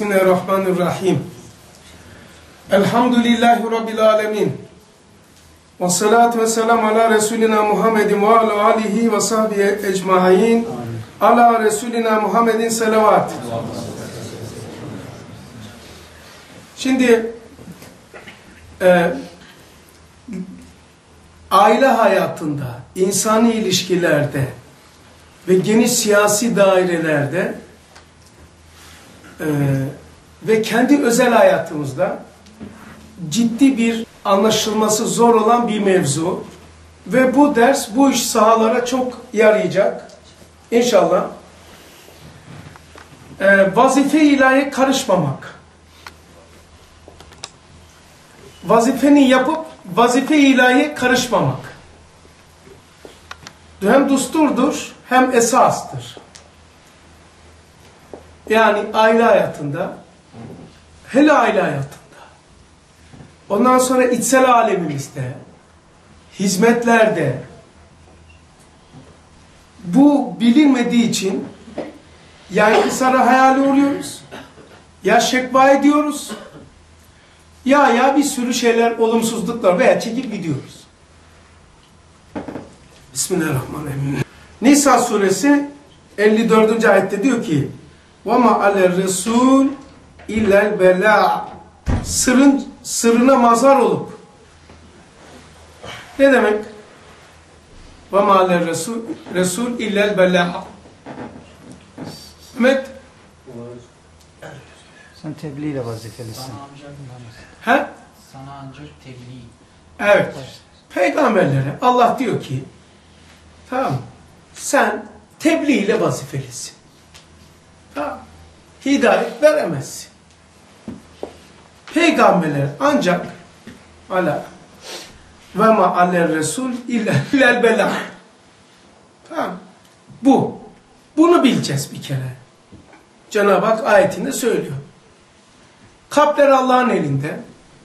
Bismillahirrahmanirrahim. Elhamdülillahi Rabbil alemin. Ve salatu ve selamu ala Resulina Muhammedin ve ala alihi ve sahbihi ecmaîn. Ala Resulina Muhammedin selavat. Şimdi aile hayatında, insani ilişkilerde ve geniş siyasi dairelerde ve kendi özel hayatımızda ciddi bir anlaşılması zor olan bir mevzu ve bu ders bu iş sahalara çok yarayacak inşallah. Vazife-i ilahiye karışmamak, vazifeni yapıp vazife-i ilahiye karışmamak hem düsturdur hem esastır. Yani aile hayatında, hele aile hayatında, ondan sonra içsel alemimizde, hizmetlerde, bu bilinmediği için ya inkisara hayali oluyoruz, ya şekva ediyoruz, ya bir sürü şeyler, olumsuzluklar veya çekip gidiyoruz. Bismillahirrahmanirrahim. Nisa suresi 54. ayette diyor ki وَمَا عَلَى الرَّسُولِ اِلَّا الْبَلَاءِ Sırrına mazhar olup. Ne demek? وَمَا عَلَى الرَّسُولِ اِلَّا الْبَلَاءِ Mehmet? Sen tebliğ ile vazifelisin. He? Sana ancak tebliğ. Evet. Peygamberlere Allah diyor ki tamam, sen tebliğ ile vazifelisin. Tamam. Hidayet veremezsin. Peygamberler ancak ala ve ma aler resul illel bela. Tamam. Bunu bileceğiz bir kere. Cenab-ı Hak ayetinde söylüyor. Kalpler Allah'ın elinde.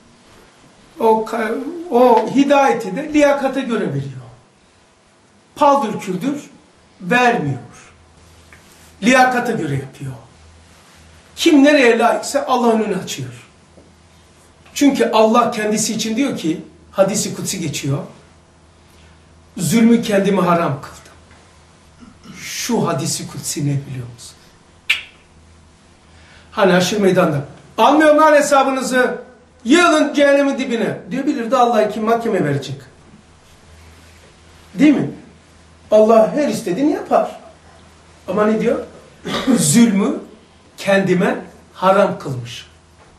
O hidayeti de liyakata göre veriyor. Paldır küldür vermiyor. Liyakata göre yapıyor. Kim nereye layıksa Allah önünü açıyor. Çünkü Allah kendisi için diyor ki, hadisi kutsi geçiyor. Zulmü kendime haram kıldım. Şu hadisi kutsi ne biliyor musun? Hani Haşr meydanda. Almıyorum lan hesabınızı. Yığılın cehennemin dibine. Diyebilir de Allah'ı kim mahkeme verecek? Değil mi? Allah her istediğini yapar. Ama ne diyor? Zulmü kendime haram kılmış.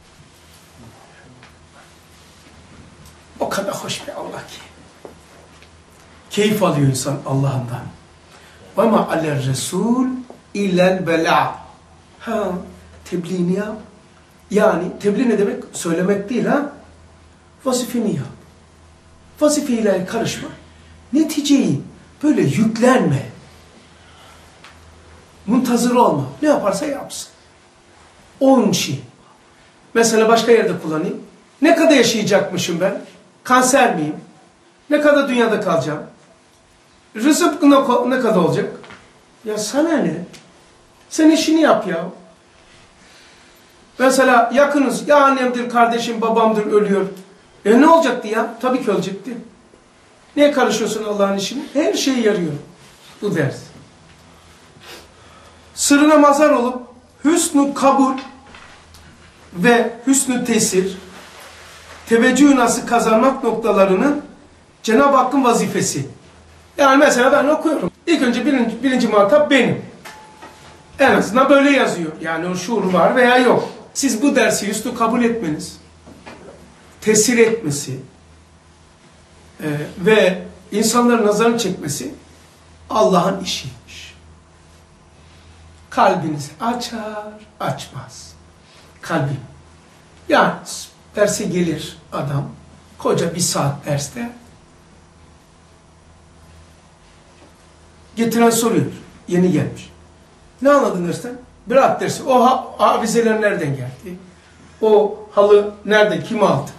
O kadar hoş bir Allah ki. Keyif alıyor insan Allah'ından. وَمَا عَلَى الرَّسُولِ اِلَّا الْبَلَعِ Tebliğini yap. Yani tebliğ ne demek? Söylemek değil ha. Vazifeni yap. Vazife-ile karışma. Neticeyi böyle yüklenme. Muntazır olma. Ne yaparsa yapsın. Onun için. Mesela başka yerde kullanayım. Ne kadar yaşayacakmışım ben? Kanser miyim? Ne kadar dünyada kalacağım? Rızık ne kadar olacak? Ya sana ne? Sen işini yap ya. Mesela yakınız. Ya annemdir, kardeşim, babamdır ölüyor. Ne olacaktı ya? Tabii ki ölecekti. Niye karışıyorsun Allah'ın işine? Her şeye yarıyor. Bu ders. Sırrına mazhar olup hüsnü kabul ve hüsnü tesir, teveccüh nasıl kazanmak noktalarının Cenab-ı Hakk'ın vazifesi. Yani mesela ben okuyorum. İlk önce birinci muhatap benim. En azından böyle yazıyor. Yani o şuur var veya yok. Siz bu dersi hüsnü kabul etmeniz, tesir etmesi ve insanların nazarını çekmesi Allah'ın işiymiş. Kalbinizi açar, açmaz. Kalbim. Yani derse gelir adam, koca bir saat derste, getiren soruyor, yeni gelmiş. Ne anladın dersten? Bırak dersi. O avizeler nereden geldi? O halı nerede? Kim aldı?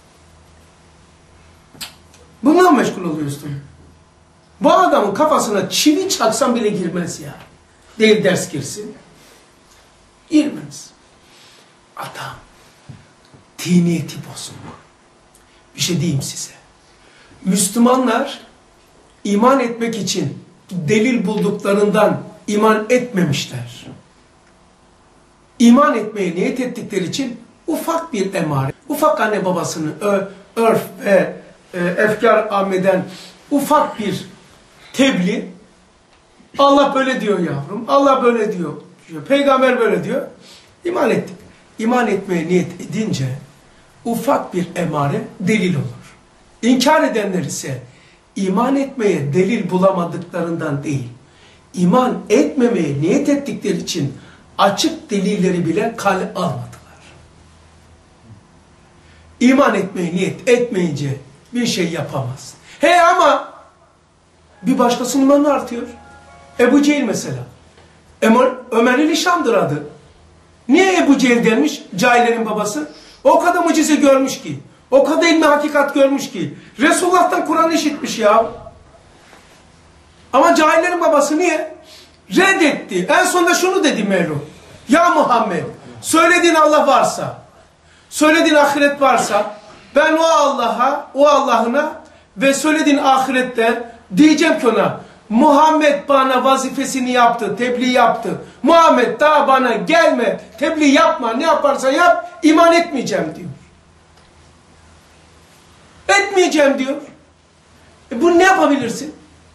Bundan meşgul oluyorsun. Bu adamın kafasına çivi çaksan bile girmez ya. Değil ders girsin. Girmez. Adam tiniyeti bozuk. Bir şey diyeyim size. Müslümanlar iman etmek için delil bulduklarından iman etmemişler. İman etmeye niyet ettikleri için ufak bir emare, ufak anne babasını örf ve efkar ameden ufak bir tebliğ, Allah böyle diyor yavrum, Allah böyle diyor, peygamber böyle diyor, iman ettik. İman etmeye niyet edince ufak bir emare delil olur. İnkar edenler ise iman etmeye delil bulamadıklarından değil, iman etmemeye niyet ettikleri için açık delilleri bile kale almadılar. İman etmeye niyet etmeyince bir şey yapamaz. He ama bir başkasının imanı artıyor. Ebu Cehil mesela. Ömer-i Şam'dır adı. Niye Ebu Cehil denmiş? Cahillerin babası. O kadar mucize görmüş ki. O kadar ilmi hakikat görmüş ki. Resulullah'tan Kur'an işitmiş ya. Ama cahillerin babası niye? Reddetti. En sonunda şunu dedi Mevlu. Ya Muhammed, söylediğin Allah varsa, söylediğin ahiret varsa, ben o Allah'a, o Allah'ına ve söylediğin ahirette diyeceğim ki ona, Muhammed bana vazifesini yaptı, tebliğ yaptı. Muhammed daha bana gelme, tebliğ yapma, ne yaparsa yap, iman etmeyeceğim diyor. Etmeyeceğim diyor. Bu ne yapabilirsin?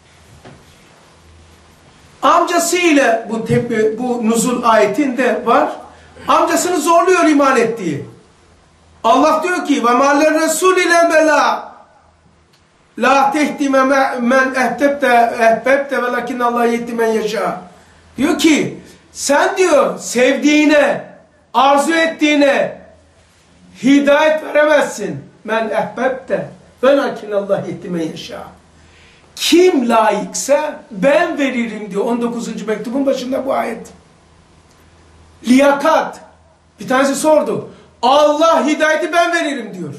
Amcası ile bu nuzul ayetinde var. Amcasını zorluyor iman ettiği. Allah diyor ki ve ma'ler resul ile bela la tehdime men ehbebte velakin Allah yetti men yaşa. Diyor ki sen diyor sevdiğine, arzu ettiğine hidayet veremezsin. Men ehbebte velakin Allah yetti men yaşa. Kim layıksa ben veririm diyor. 19. mektubun başında bu ayet. Liyakat. Bir tanesi sordu. Allah hidayeti ben veririm diyor.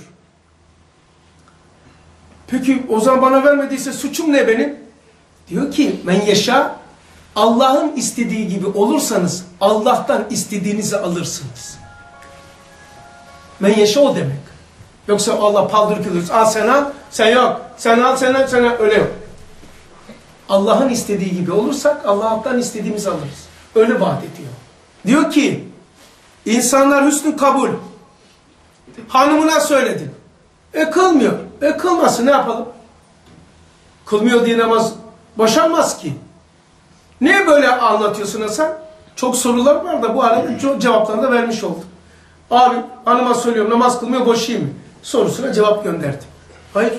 Peki o zaman bana vermediyse suçum ne benim? Diyor ki men yaşa, Allah'ın istediği gibi olursanız Allah'tan istediğinizi alırsınız. Men yaşa o demek. Yoksa Allah paldır küldür. Al sen al, sen yok. Sen al, sen al, sen al. Öyle yok. Allah'ın istediği gibi olursak Allah'tan istediğimizi alırız. Öyle vaat ediyor. Diyor ki insanlar hüsnü kabul. Hanımına söyledin. Kılmıyor. Kılmasın ne yapalım? Kılmıyor diye namaz boşanmaz ki. Niye böyle anlatıyorsun Hasan? Çok sorular var da bu arada çok cevaplarını da vermiş oldum. Abi hanıma söylüyorum namaz kılmıyor boşayayım mı? Sorusuna cevap gönderdim. Hayır.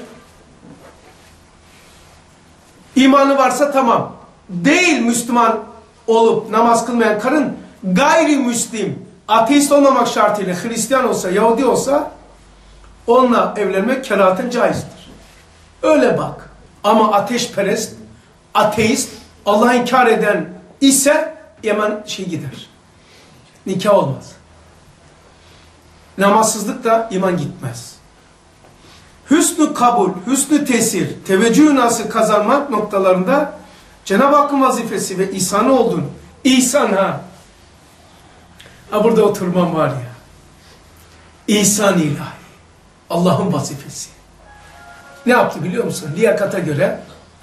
İmanı varsa tamam. Değil Müslüman olup namaz kılmayan karın gayrimüslim, ateist olmamak şartıyla Hristiyan olsa, Yahudi olsa onunla evlenmek kerahaten caizdir. Öyle bak. Ama ateşperest, ateist, Allah'ı inkar eden ise hemen gider. Nikah olmaz. Namazsızlık da iman gitmez. Hüsnü kabul, hüsnü tesir, teveccüh nasıl kazanmak noktalarında Cenab-ı Hakk'ın vazifesi ve ihsanı olduğunu, ihsan ha burada oturmam var ya, ihsan ilahi, Allah'ın vazifesi. Ne yaptı biliyor musun? Liyakata göre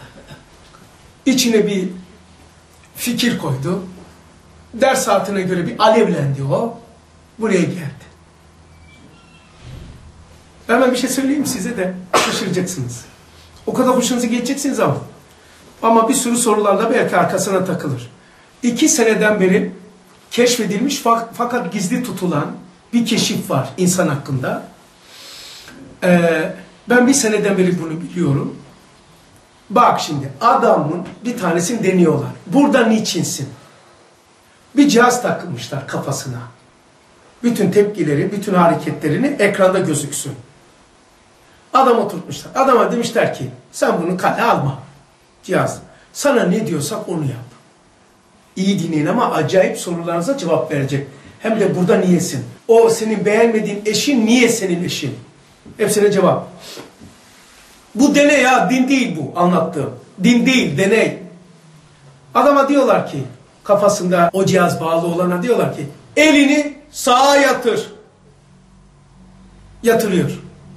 içine bir fikir koydu, ders saatine göre bir alevlendi o, buraya geldi. Hemen bir şey söyleyeyim size de şaşıracaksınız. O kadar hoşunuza geçeceksiniz ama bir sürü sorularla belki arkasına takılır. 2 seneden beri keşfedilmiş fakat gizli tutulan bir keşif var insan hakkında. Ben 1 seneden beri bunu biliyorum. Bak şimdi adamın bir tanesini deniyorlar. Burada niçinsin? Bir cihaz takılmışlar kafasına. Bütün tepkileri, bütün hareketlerini ekranda gözüksün. Adam oturtmuşlar. Adama demişler ki sen bunu kale alma. Cihaz. Sana ne diyorsak onu yap. İyi dinleyin ama acayip sorularınıza cevap verecek. Hem de burada niyesin? O senin beğenmediğin eşin niye senin eşin? Hepsine cevap. Bu deney ya, din değil bu anlattığım. Din değil, deney. Adama diyorlar ki, kafasında o cihaz bağlı olana diyorlar ki, elini sağa yatır. Yatırıyor.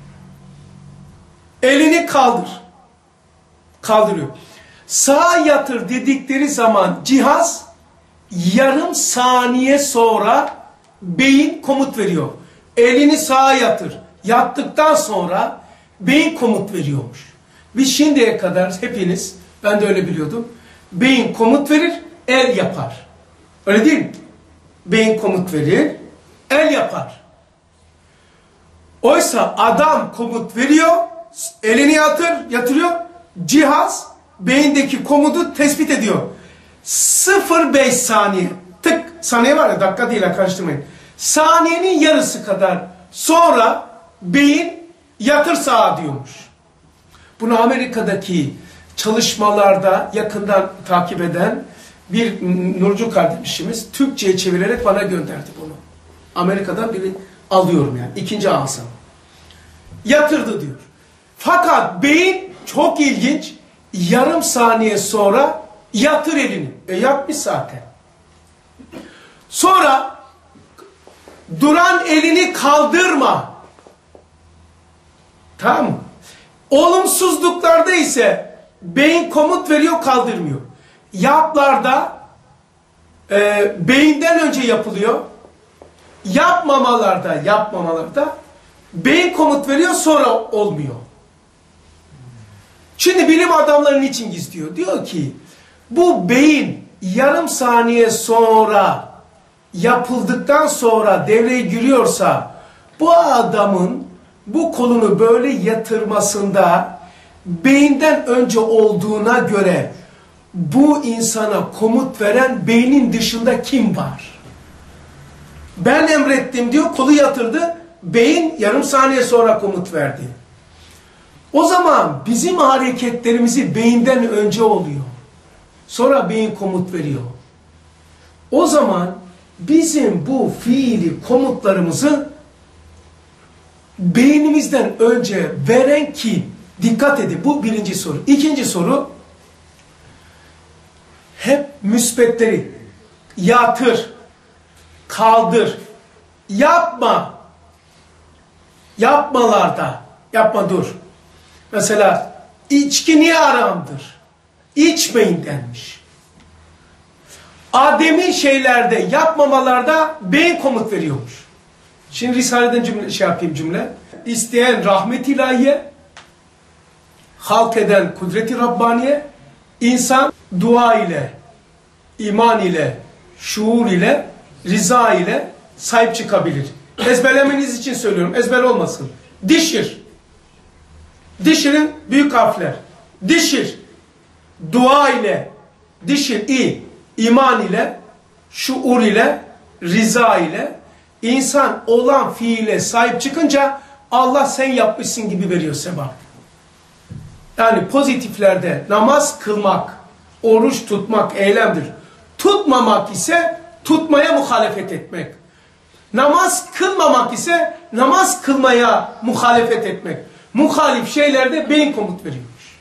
Elini kaldır. Kaldırıyor. Sağa yatır dedikleri zaman cihaz yarım saniye sonra beyin komut veriyor. Elini sağa yatır. Yattıktan sonra beyin komut veriyormuş. Biz şimdiye kadar hepiniz, ben de öyle biliyordum, beyin komut verir, el yapar. Öyle değil mi? Beyin komut verir, el yapar. Oysa adam komut veriyor, elini yatırıyor, cihaz beyindeki komutu tespit ediyor. 0,5 saniye, tık, saniye var ya, dakika değil, karıştırmayın. Saniyenin yarısı kadar sonra beyin yatır sağa diyormuş. Bunu Amerika'daki çalışmalarda yakından takip eden bir Nurcu kardeşimiz Türkçe'ye çevirerek bana gönderdi bunu. Amerika'dan biri alıyorum yani. İkinci ağzım. Yatırdı diyor. Fakat beyin çok ilginç. Yarım saniye sonra yatır elini. Yatmış zaten. Sonra duran elini kaldırma. Tamam mı? Olumsuzluklarda ise beyin komut veriyor, kaldırmıyor. Yaplarda beyinden önce yapılıyor. Yapmamalarda beyin komut veriyor, sonra olmuyor. Şimdi bilim adamları niçin gizliyor? Diyor ki bu beyin yarım saniye sonra yapıldıktan sonra devreye giriyorsa bu adamın bu kolunu böyle yatırmasında beyinden önce olduğuna göre bu insana komut veren beynin dışında kim var? Ben emrettim diyor, kolu yatırdı, beyin yarım saniye sonra komut verdi. O zaman bizim hareketlerimizi beyinden önce oluyor. Sonra beyin komut veriyor. O zaman bizim bu fiili komutlarımızı beynimizden önce veren kim? Dikkat edin, bu birinci soru. İkinci soru, hep müspetleri yatır, kaldır, yapma, yapmalarda, yapma dur. Mesela içki niye haramdır? İçmeyin denmiş. Ademi şeylerde, yapmamalarda beyin komut veriyormuş. Şimdi Risale'den cümle. İsteyen rahmet ilahiye, halk eden kudreti Rabbaniye, insan dua ile, iman ile, şuur ile, rıza ile sahip çıkabilir. Ezberlemeniz için söylüyorum, ezber olmasın. Dişir. Dişirin büyük harfler. Dişir. Dua ile, dişir, iman ile, şuur ile, rıza ile, insan olan fiile sahip çıkınca Allah sen yapmışsın gibi veriyor sevap. Yani pozitiflerde namaz kılmak, oruç tutmak eylemdir. Tutmamak ise tutmaya muhalefet etmek. Namaz kılmamak ise namaz kılmaya muhalefet etmek. Muhalif şeylerde beyin komut veriyormuş.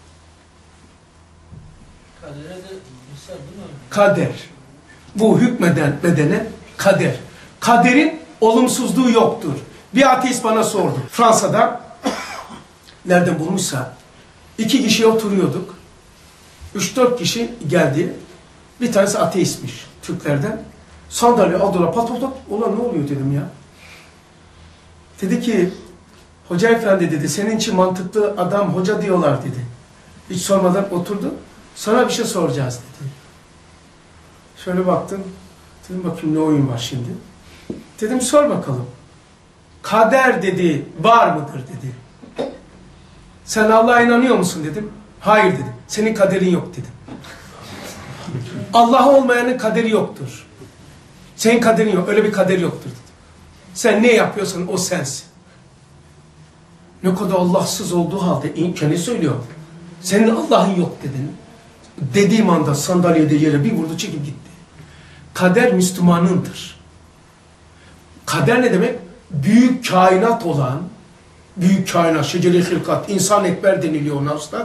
Kader. Bu hükmeden bedene kader. Kaderin olumsuzluğu yoktur. Bir ateist bana sordu. Fransa'da nereden bulmuşsa 2 kişi oturuyorduk. 3-4 kişi geldi. Bir tanesi ateistmiş Türklerden. Sandalye aldılar, pat pat pat. Ulan ne oluyor dedim ya. Dedi ki, hoca efendi dedi, senin için mantıklı adam hoca diyorlar dedi. Hiç sormadan oturdu. Sana bir şey soracağız dedi. Şöyle baktım. Dedim bakayım ne oyun var şimdi. Dedim sor bakalım. Kader dedi, var mıdır dedi. Sen Allah'a inanıyor musun dedim. Hayır dedi. Senin kaderin yok dedim. Allah olmayanın kaderi yoktur. Senin kaderin yok. Öyle bir kader yoktur dedi. Sen ne yapıyorsan o sensin. Ne kadar Allahsız olduğu halde kendi söylüyor. Senin Allah'ın yok dedin. Dediğim anda sandalyede yere bir vurdu, çekip gitti. Kader Müslümanındır. Kader ne demek? Büyük kainat olan, büyük kainat, şecere-i hilkat, insan ekber deniliyor ona ustad,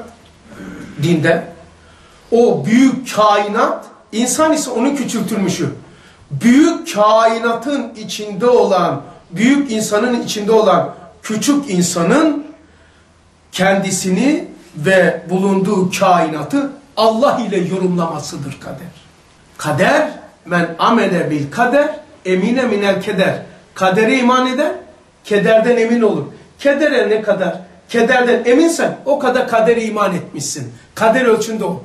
dinde. O büyük kainat, insan ise onun küçültülmüşü. büyük kainatın içinde olan, büyük insanın içinde olan küçük insanın kendisini ve bulunduğu kainatı Allah ile yorumlamasıdır kader. Kader, men amele bil kader, emine minel keder. Kadere iman eder, kederden emin olur. Kedere ne kadar kederden eminsen o kadar kadere iman etmişsin. Kader ölçünde o.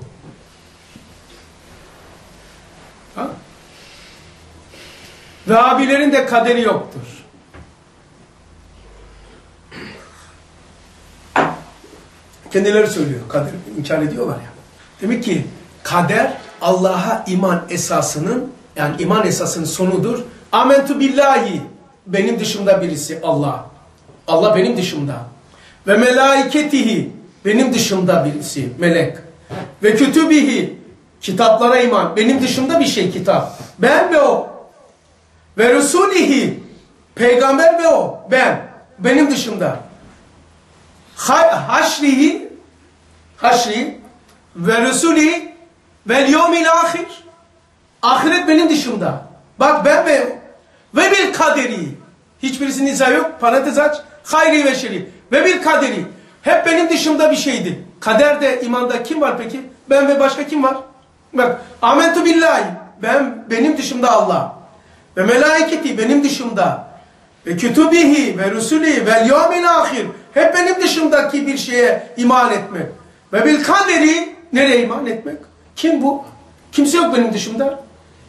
Ha? Ve abilerin de kaderi yoktur. Kendileri söylüyor. Kader inkar ediyorlar ya. Demek ki kader Allah'a iman esasının, yani iman esasının sonudur. Amentu billahi, benim dışımda birisi Allah. Allah benim dışımda. Ve melaiketihi, benim dışımda birisi melek. Ve kütübihi, kitaplara iman, benim dışımda bir şey kitap. Ben ve o. Ve Resulihi, peygamber ve o, ben. Benim dışımda. Haşri ve Resulihi vel yevmil ahir. Ahiret benim dışımda. Bak ben ve bir kaderi. Hiçbirisinin izahı yok. Parantez aç. Hayri ve şerri. Ve bir kaderi. Hep benim dışımda bir şeydi. Kaderde, imanda kim var peki? Ben ve başka kim var? Bak. Amentu billahi. Benim dışımda Allah. Ve melaiketi benim dışımda. Ve kütübihi ve rusulihi vel yevmil ahir. Hep benim dışımdaki bir şeye iman etmek. Ve bil kaderi, nereye iman etmek? Kim bu? Kimse yok benim dışımda.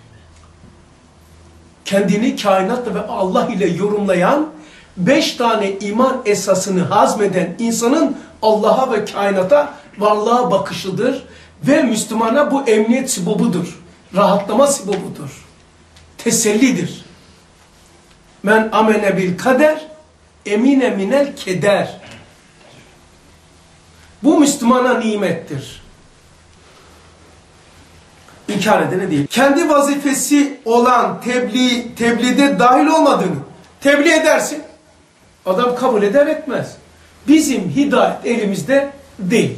Kendini kainatla ve Allah ile yorumlayan 5 tane iman esasını hazmeden insanın Allah'a ve kainata, varlığa bakışıdır. Ve Müslümana bu emniyet sibobudur. Rahatlama sibobudur. Tesellidir. Men amene bil kader, emine minel keder. Bu Müslümana nimettir. İnkar edene değil. Kendi vazifesi olan tebliğde dahil olmadığını tebliğ edersin. Adam kabul eder etmez. Bizim hidayet elimizde değil.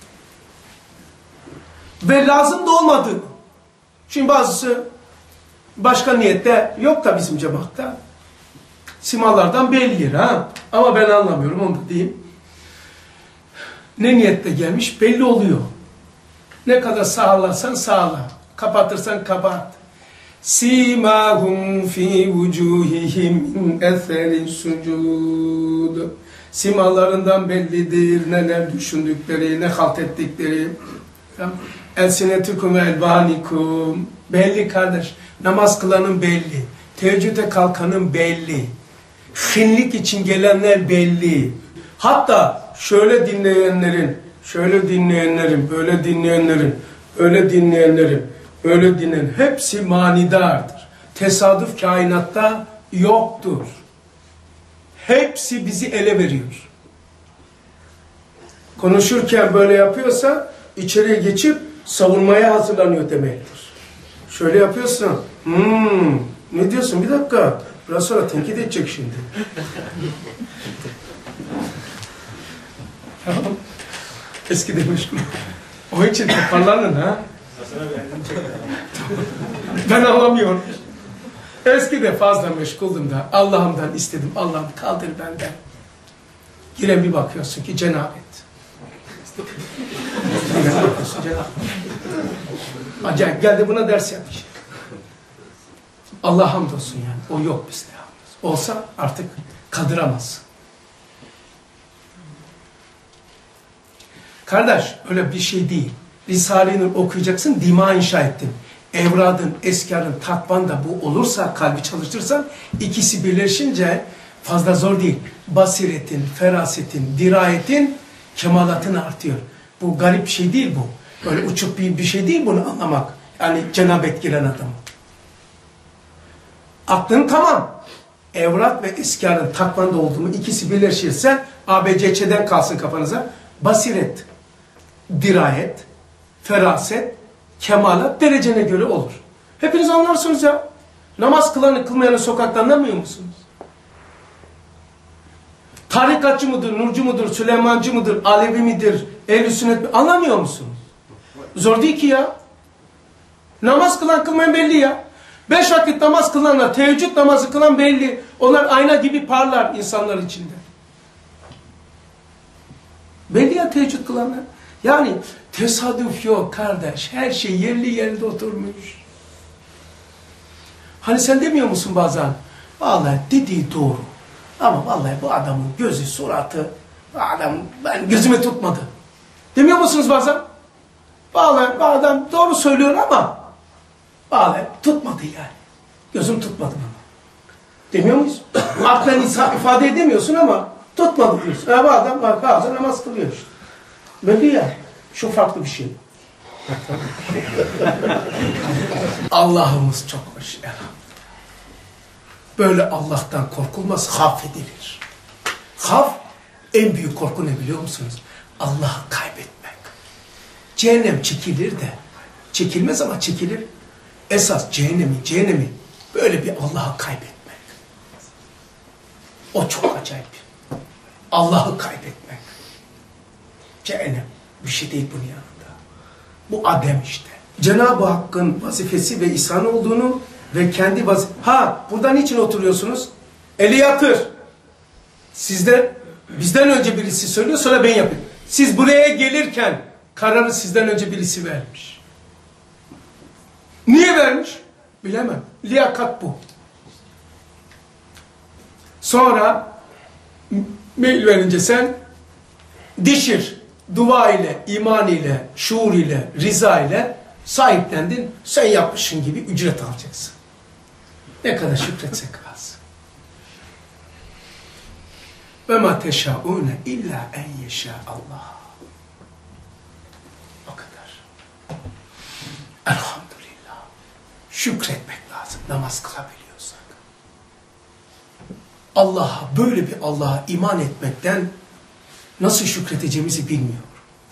Ve lazım da olmadığını. Şimdi bazısı başka niyette yok da bizim cemaatta. Simalardan bellidir ha. Ama ben anlamıyorum, onu da diyeyim. Ne niyette gelmiş belli oluyor. Ne kadar sağlarsan sağla. Kapatırsan kapat. Simahum fi vucuhihim min eseri sucud. Simalarından bellidir neler düşündükleri, ne halt ettikleri. Elsinetikum ve elbanikum. Belli kardeş. Namaz kılanın belli. Teheccüde kalkanın belli. Hinlik için gelenler belli. Hatta şöyle dinleyenlerin, böyle dinleyenlerin, öyle dinleyen hepsi manidardır. Tesadüf kainatta yoktur. Hepsi bizi ele veriyor. Konuşurken böyle yapıyorsa içeriye geçip savunmaya hazırlanıyor demektir. Şöyle yapıyorsun. Ne diyorsun? Bir dakika. Biraz sonra tenkit edecek şimdi. Tamam. Eski demiş. O için toparlanın ha. Ben anlamıyorum. Eskide fazla meşguldüm da Allah'ımdan istedim. Allah'ım kaldır benden. Yine bir bakıyorsun ki cenabet. Yine bakıyorsun cenabet. Acayip geldi buna ders yapmış. Allah hamdolsun yani. O yok bizde. Olsa artık kaldıramaz. Kardeş öyle bir şey değil. Risale-i Nur okuyacaksın, dima inşa ettin. Evradın, eskarın, takvan da bu olursa, kalbi çalıştırsan, ikisi birleşince fazla zor değil. Basiretin, ferasetin, dirayetin, kemalatın artıyor. Bu garip bir şey değil bu. Böyle uçuk bir şey değil bunu anlamak. Yani cenabet giren adam. Aklın tamam. Evrat ve eskarın, takvan da olduğunu ikisi birleşirse, ABC'den kalsın kafanıza. Basiret, dirayet, feraset, kemalat derecene göre olur. Hepiniz anlarsınız ya. Namaz kılanı kılmayanı sokakta anlamıyor musunuz? Tarikatçı mıdır, nurcu mudur, Süleymancı mıdır, Alevi midir, Ehl-i Sünnet mi? Anlamıyor musunuz? Zor değil ki ya. Namaz kılan kılmayan belli ya. 5 vakit namaz kılanlar, teheccüd namazı kılan belli. Onlar ayna gibi parlar insanlar içinde. Belli ya teheccüd kılanlar. Yani tesadüf yok kardeş. Her şey yerli yerinde oturmuş. Hani sen demiyor musun bazen? Vallahi dediği doğru. Ama vallahi bu adamın gözü, suratı, adam ben gözüme tutmadı. Demiyor musunuz bazen? Vallahi bu adam doğru söylüyor ama vallahi tutmadı yani. Gözüm tutmadı ama. Demiyor muyuz? Aklen ifade edemiyorsun ama tutmadı diyorsun. Bu adam bazen namaz kılıyor işte. Böyle ya. Şu farklı bir şey. Allah'ımız çok hoş. Böyle Allah'tan korkulmaz, haf edilir. Haf, en büyük korku ne biliyor musunuz? Allah'ı kaybetmek. Cehennem çekilir de, çekilmez ama çekilir. Esas cehennemi böyle bir Allah'ı kaybetmek. O çok acayip. Allah'ı kaybetmek. Cehennem bir şey değil bunun yanında. Bu Adem işte. Cenab-ı Hakk'ın vazifesi ve ihsanı olduğunu ve kendi burada niçin oturuyorsunuz? Eli yatır. Bizden önce birisi söylüyor, sonra ben yapayım. Siz buraya gelirken kararı sizden önce birisi vermiş. Niye vermiş? Bilemem. Liyakat bu. Sonra mail verince sen dişir, dua ile, iman ile, şuur ile, rıza ile sahiplendin. Sen yapmışsın gibi ücret alacaksın. Ne kadar şükretsek az. Ve ma teşâûne illâ en yeşâ Allah. O kadar. Elhamdülillah. Şükretmek lazım namaz kılabiliyorsak. Böyle bir Allah'a iman etmekten nasıl şükredeceğimizi bilmiyor.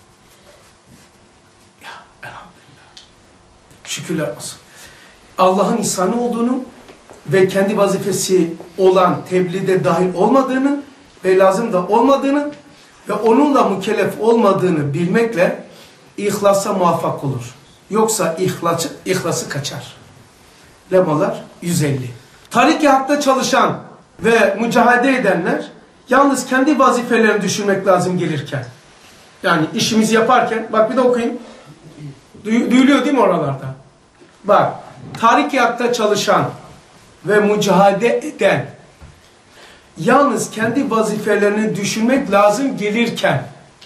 Ya elhamdülillah. Şükürler olsun. Allah'ın ihsanı olduğunu ve kendi vazifesi olan tebliğde dahil olmadığını ve lazım da olmadığını ve onunla mükellef olmadığını bilmekle ihlasa muvaffak olur. Yoksa ihlası kaçar. Lemalar 150. Tarik-i Hak'ta çalışan ve mücadele edenler yalnız kendi vazifelerini düşünmek lazım gelirken. Yani işimizi yaparken, bak bir de okuyayım. Duyuluyor değil mi oralarda? Bak, Tarik-i Hak'ta çalışan ve mücadele eden yalnız kendi vazifelerini düşünmek lazım gelirken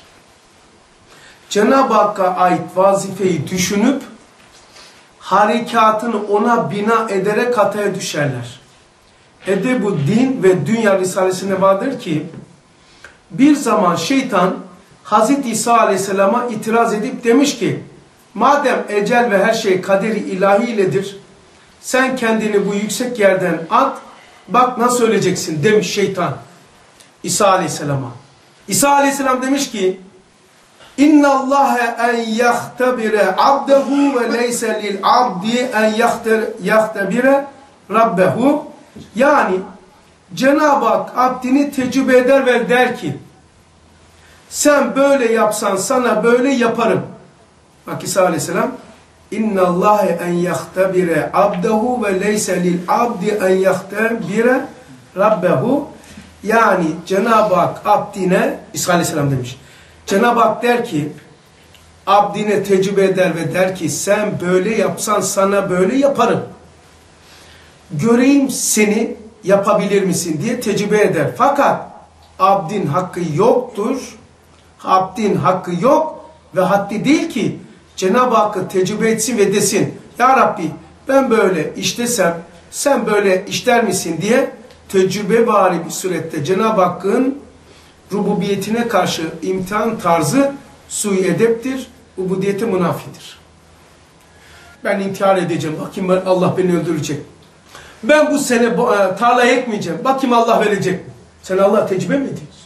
Cenab-ı Hakk'a ait vazifeyi düşünüp harekatını ona bina ederek hataya düşerler. Bu din ve dünya risalesinde vardır ki bir zaman şeytan Hazreti İsa Aleyhisselam'a itiraz edip demiş ki madem ecel ve her şey kaderi ilahi iledir sen kendini bu yüksek yerden at bak nasıl öleceksin demiş şeytan İsa Aleyhisselam'a. İsa Aleyhisselam demiş ki İnna Allahe en yahtabire abdehu ve leyse lil abdi en yahtabire rabbehu. Yani Cenab-ı Hak abdini tecrübe eder ve der ki sen böyle yapsan sana böyle yaparım. Bak İsa Aleyhisselam İnna Allahe en yahtabire abdehu ve leyse lil abdi en yahtabire rabbehu. Yani Cenab-ı Hak abdine İsa Aleyhisselam demiş. Cenab-ı Hak der ki abdine tecrübe eder ve der ki sen böyle yapsan sana böyle yaparım. Göreyim seni yapabilir misin diye tecrübe eder. Fakat abdin hakkı yoktur. Abdin hakkı yok ve haddi değil ki Cenab-ı Hakk'ı tecrübe etsin ve desin Ya Rabbi ben böyle işlesem sen böyle işler misin diye tecrübevari bir surette Cenab-ı Hakk'ın rububiyetine karşı imtihan tarzı sui edeptir, ubudiyete münafidir. Ben intihar edeceğim, bakayım Allah beni öldürecek. Ben bu sene tarla ekmeyeceğim, bakayım Allah verecek mi? Sen Allah'a tecrübe mi ediyorsun?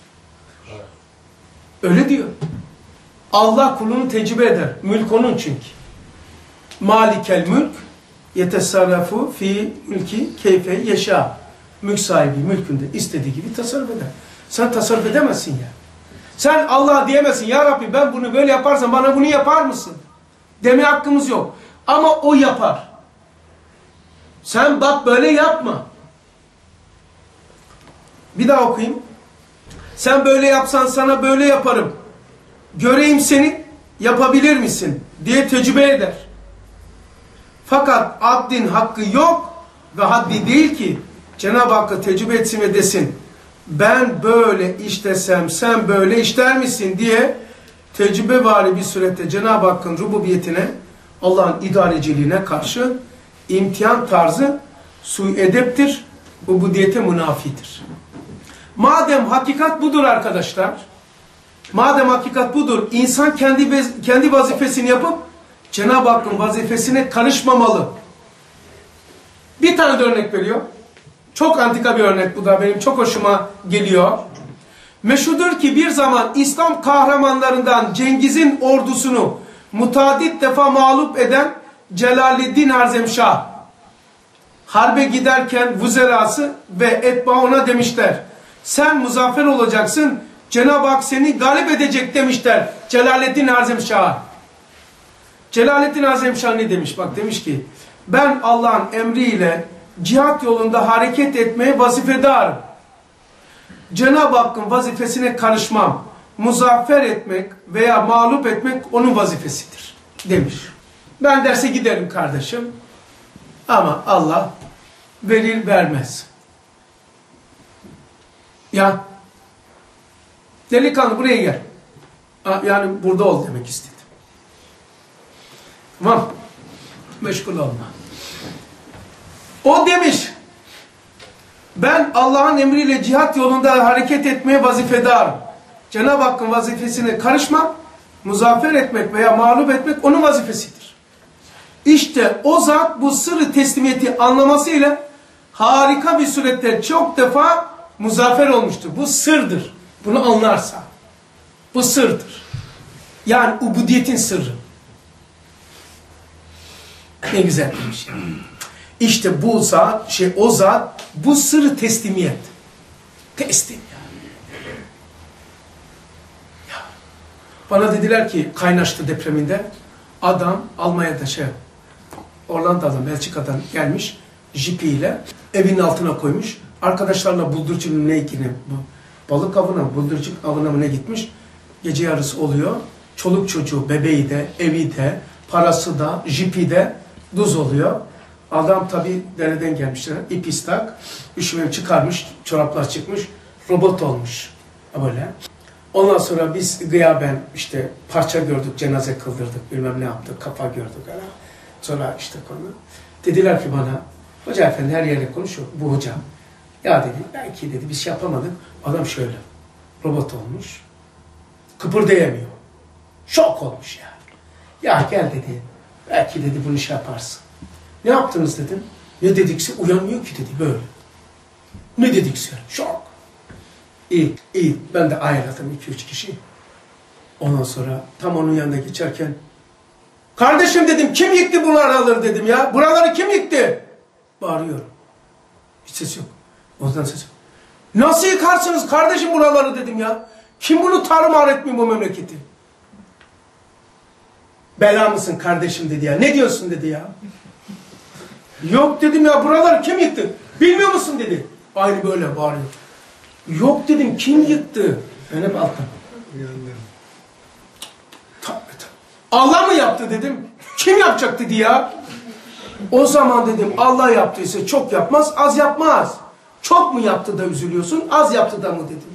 Öyle diyor. Allah kulunu tecrübe eder, mülk onun çünkü. Malikel mülk yetesarrafu fi mülki keyfe yeşâ. Mülk sahibi mülkünde istediği gibi tasarruf eder. Sen tasarruf edemezsin ya. Sen Allah'a diyemezsin. Ya Rabbi ben bunu böyle yaparsam bana bunu yapar mısın? Deme hakkımız yok. Ama o yapar. Sen bak böyle yapma. Bir daha okuyayım. Sen böyle yapsan sana böyle yaparım. Göreyim seni, yapabilir misin diye tecrübe eder. Fakat abdin hakkı yok ve haddi değil ki Cenab-ı Hakk'a tecrübe etsin ve desin ben böyle işlesem sen böyle işler misin diye tecrübevari bir surette Cenab-ı Hakk'ın rububiyetine, Allah'ın idareciliğine karşı imtihan tarzı sui edeptir, ubudiyete münafidir. Madem hakikat budur arkadaşlar, madem hakikat budur, insan kendi vazifesini yapıp Cenab-ı Hakk'ın vazifesine karışmamalı. Bir tane de örnek veriyor. Çok antika bir örnek bu da, benim çok hoşuma geliyor. Meşhudur ki bir zaman İslam kahramanlarından Cengiz'in ordusunu mutadit defa mağlup eden Celaleddin Harzemşah, harbe giderken vuzerası ve etba ona demişler, sen muzaffer olacaksın, Cenab-ı Hak seni galip edecek demişler Celaleddin Harzemşah'a. Celaleddin Harzemşah ne demiş? Bak demiş ki, ben Allah'ın emriyle cihat yolunda hareket etmeye vazifedarım. Cenab-ı Hakk'ın vazifesine karışmam. Muzaffer etmek veya mağlup etmek onun vazifesidir demiş. Ben derse giderim kardeşim. Ama Allah verir vermez. Ya delikanlı buraya gel. Yani burada ol demek istedim. Tamam. Meşgul olma. O demiş, ben Allah'ın emriyle cihat yolunda hareket etmeye vazifedarım. Cenab-ı Hakk'ın vazifesine karışmam, muzaffer etmek veya mağlup etmek onun vazifesidir. İşte o zat bu sırrı teslimiyeti anlamasıyla harika bir surette çok defa muzaffer olmuştur. Bu sırdır. Bunu anlarsa. Bu sırdır. Yani ubudiyetin sırrı. Ne güzel bir şey. İşte bu zat, o zat bu sırrı teslimiyet. Teslim yani. Ya. Bana dediler ki kaynaştı depreminde adam Almanya'da Hollanda'dan, Belçika'dan gelmiş jipiyle evinin altına koymuş. Arkadaşlarla buldurcunun ne ikini balık avına, buldurcuk avına mı ne gitmiş. Gece yarısı oluyor. Çoluk çocuğu, bebeği de, evi de, parası da, jipi de duz oluyor. Adam tabi dereden gelmişler. İp istak. Üşümem çıkarmış. Çoraplar çıkmış. Robot olmuş. Böyle. Ondan sonra biz gıyaben işte parça gördük. Cenaze kıldırdık. Bilmem ne yaptık. Kafa gördük. Sonra işte konu. Dediler ki bana, hoca efendi her yerde konuşuyor. Bu hocam. Ya dedi, belki dedi biz şey yapamadık. Adam şöyle. Robot olmuş. Kıpırdayamıyor. Şok olmuş yani. Ya gel dedi. Belki dedi bunu şey yaparsın. Ne yaptınız dedim. Ne dedikse uyanmıyor ki dedi böyle. Ne dedikse şok. İyi. Ben de ayarladım 2-3 kişi. Ondan sonra tam onun yanına geçerken kardeşim dedim kim yıktı buraları dedim ya. Buraları kim yıktı? Bağırıyorum. Hiç ses yok. Ondan ses yok. Nasıl yıkarsınız kardeşim buraları dedim ya. Kim bunu tarumar etmiyor bu memleketi? Bela mısın kardeşim dedi ya. Ne diyorsun dedi ya. Yok dedim ya buraları kim yıktı? Bilmiyor musun dedi. Aynı böyle bağırıyor. Yok dedim kim yıktı? Ben hep alttan. Allah mı yaptı dedim. Kim yapacak dedi ya. O zaman dedim Allah yaptıysa çok yapmaz, az yapmaz. Çok mu yaptı da üzülüyorsun, az yaptı da mı dedim.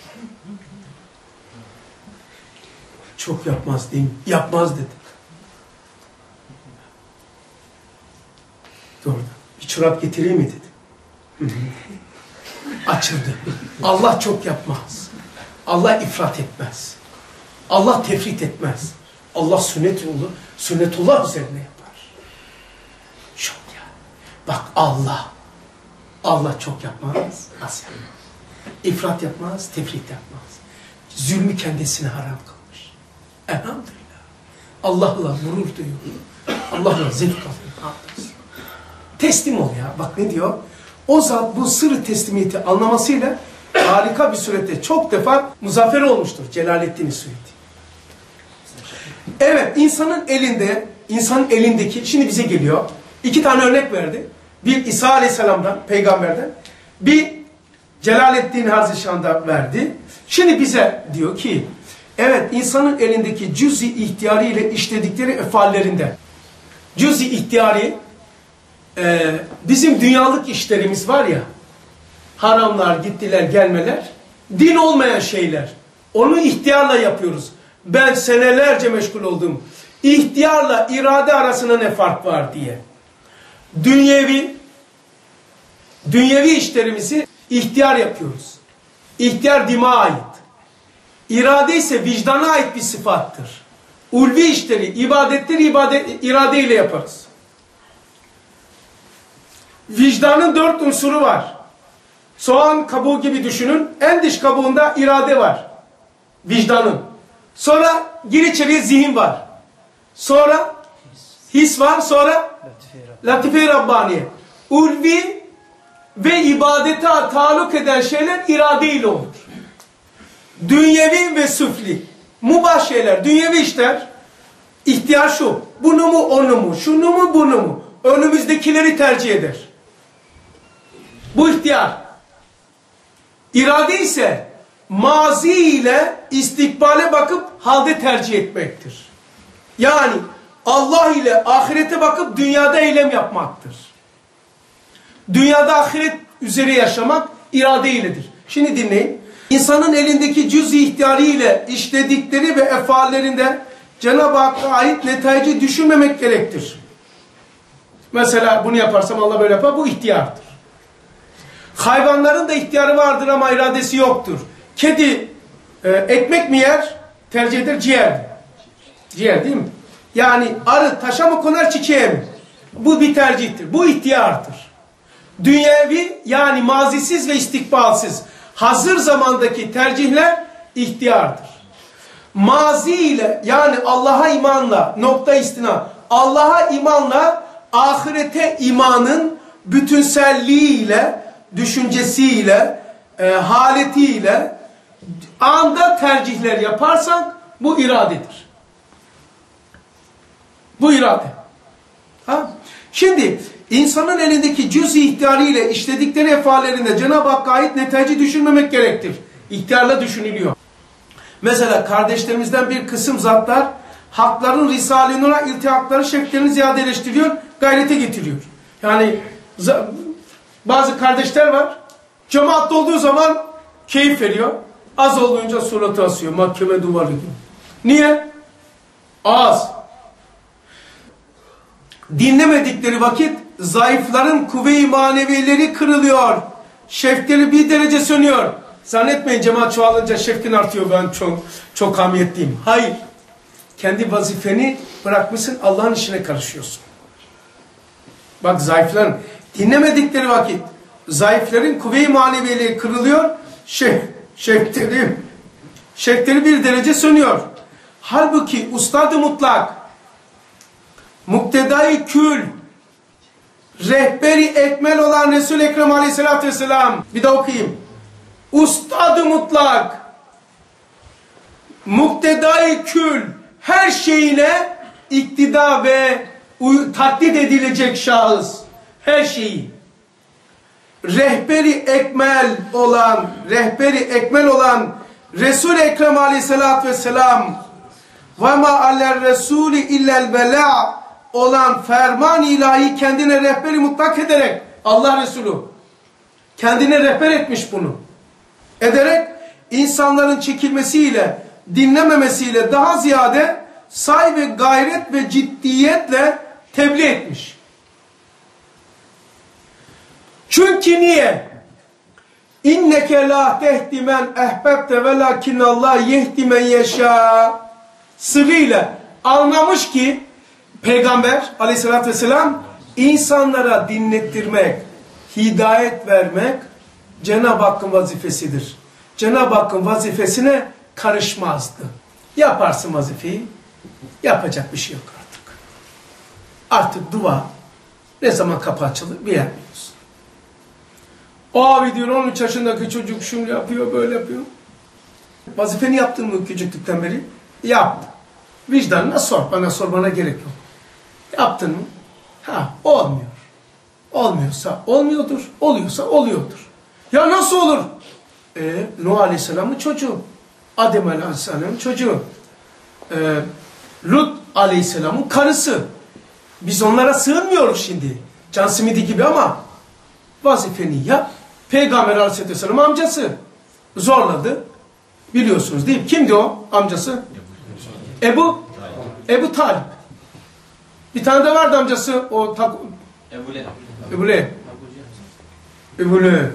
Çok yapmaz diyeyim. Yapmaz dedim. Doğru. Bir çorap getireyim mi dedim. Açıldı. Allah çok yapmaz. Allah ifrat etmez. Allah tefrit etmez. Allah sünnetullah üzerine yapar. Çok yani. Bak Allah çok yapmaz, az yapmaz. İfrat yapmaz, tefrit yapmaz. Zulmü kendisine haram kılmış. Elhamdülillah. Allah'la gurur duyuyor. Allah'la zevk alıyor. Teslim ol ya. Bak ne diyor? O zat bu sırrı teslimiyeti anlamasıyla harika bir surette çok defa muzaffer olmuştur. Celaleddin Suyuti. Evet, insanın elindeki, şimdi bize geliyor. 2 tane örnek verdi. bir İsa Aleyhisselam'dan, peygamberden, bir Celaleddin Hazreti Şan'da verdi. Şimdi bize diyor ki, evet insanın elindeki cüz-i ihtiyarı ile işledikleri efallerinde, cüz-i ihtiyarı bizim dünyalık işlerimiz var ya, haramlar, gittiler, gelmeler, din olmayan şeyler. Onu ihtiyarla yapıyoruz. Ben senelerce meşgul oldum. İhtiyarla irade arasında ne fark var diye. Dünyevi işlerimizi ihtiyar yapıyoruz. İhtiyar dima ait. İrade ise vicdana ait bir sıfattır. Ulvi işleri, ibadetleri iradeyle yaparız. Vicdanın 4 unsuru var. Soğan kabuğu gibi düşünün. En dış kabuğunda irade var. Vicdanın. Sonra gir içeriye zihin var. Sonra his var. Sonra latife-i Rabbaniye. Ulvi ve ibadete taluk eden şeyler iradeyle olur. Dünyevi ve süfli. Mubah şeyler, dünyevi işler. İhtiyar şu. Bunu mu onu mu? Şunu mu bunu mu? Önümüzdekileri tercih eder. Bu ihtiyar. İrade ise mazi ile istikbale bakıp halde tercih etmektir. Yani Allah ile ahirete bakıp dünyada eylem yapmaktır. Dünyada ahiret üzere yaşamak irade iledir. Şimdi dinleyin. İnsanın elindeki cüz-i ihtiyarı ile işledikleri ve efallerinde Cenab-ı Hakk'a ait netaycı düşünmemek gerektir. Mesela bunu yaparsam Allah böyle yapar. Bu ihtiyardır. Hayvanların da ihtiyarı vardır ama iradesi yoktur. Kedi ekmek mi yer? Tercih eder ciğer. Ciğer değil mi? Yani arı taşa mı konar çiçeğe mi? Bu bir tercihtir. Bu ihtiyardır. Dünyevi yani mazisiz ve istikbalsiz hazır zamandaki tercihler ihtiyardır. Mazi ile yani Allah'a imanla nokta istina Allah'a imanla ahirete imanın bütünselliğiyle, düşüncesiyle, haletiyle anda tercihler yaparsan bu iradedir. Bu irade. Ha? Şimdi insanın elindeki cüz-i ihtiyarı ile işledikleri efallerinde Cenab-ı Hakk'a ait netaycı düşünmemek gerektir. İhtiyarla düşünülüyor. Mesela kardeşlerimizden bir kısım zatlar hakların Risale-i Nur'a iltihakları şevklerini ziyadeleştiriyor, gayrete getiriyor. Yani bazı kardeşler var, cemaat olduğu zaman keyif veriyor, az olduğunca suratı asıyor, mahkeme duvarı gibi. Niye? Az. Dinlemedikleri vakit zayıfların kuvve-i manevileri kırılıyor. Şevkleri bir derece sönüyor. Zannetmeyin cemaat çoğalınca şevkin artıyor, ben çok hamiyetliyim. Hayır. Kendi vazifeni bırakmışsın, Allah'ın işine karışıyorsun. Bak zayıfların dinlemedikleri vakit zayıfların kuvve-i manevileri kırılıyor. Şevkleri bir derece sönüyor. Halbuki ustad-ı mutlak, muktedai kül, rehberi ekmel olan Resul-i Ekrem Aleyhisselatü Vesselam, bir daha okuyayım. Ustad-ı mutlak, muktedai kül, her şeyine iktida ve taklit edilecek şahıs, her şeyi. Rehberi ekmel olan Resul-i Ekrem Aleyhisselatü Vesselam ve ma aller Resulü illel bela olan ferman ilahi kendine rehberi mutlak ederek Allah Resulü kendine rehber etmiş bunu. Ederek insanların çekilmesiyle, dinlememesiyle daha ziyade say ve gayret ve ciddiyetle tebliğ etmiş. Çünkü niye? İnneke la tehdi men ehbebte velakinnallah yehdi men yeşâ sırrıyla anlamış ki Peygamber Aleyhisselatü Vesselam insanlara dinlettirmek, hidayet vermek Cenab-ı Hakk'ın vazifesidir. Cenab-ı Hakk'ın vazifesine karışmazdı. Yaparsın vazifeyi, yapacak bir şey yok artık. Artık dua ne zaman kapı açılır bilemiyoruz. O abi diyor 13 yaşındaki çocuk şunu yapıyor, böyle yapıyor. Vazifeni yaptın mı küçüklükten beri? Yaptım. Vicdanına sor, bana sormana gerek yok. Yaptın mı? Ha, olmuyor. Olmuyorsa olmuyordur, oluyorsa oluyordur. Ya nasıl olur? Nuh Aleyhisselam'ın çocuğu, Adem Aleyhisselam'ın çocuğu, Lut Aleyhisselam'ın karısı. Biz onlara sığınmıyoruz şimdi. Can simidi gibi ama vazifeni yap. Peygamber Aleyhisselam amcası zorladı. Biliyorsunuz değil mi? Kimdi o amcası? Ebu Talip. Bir tane de vardı amcası. Ebu Leheb.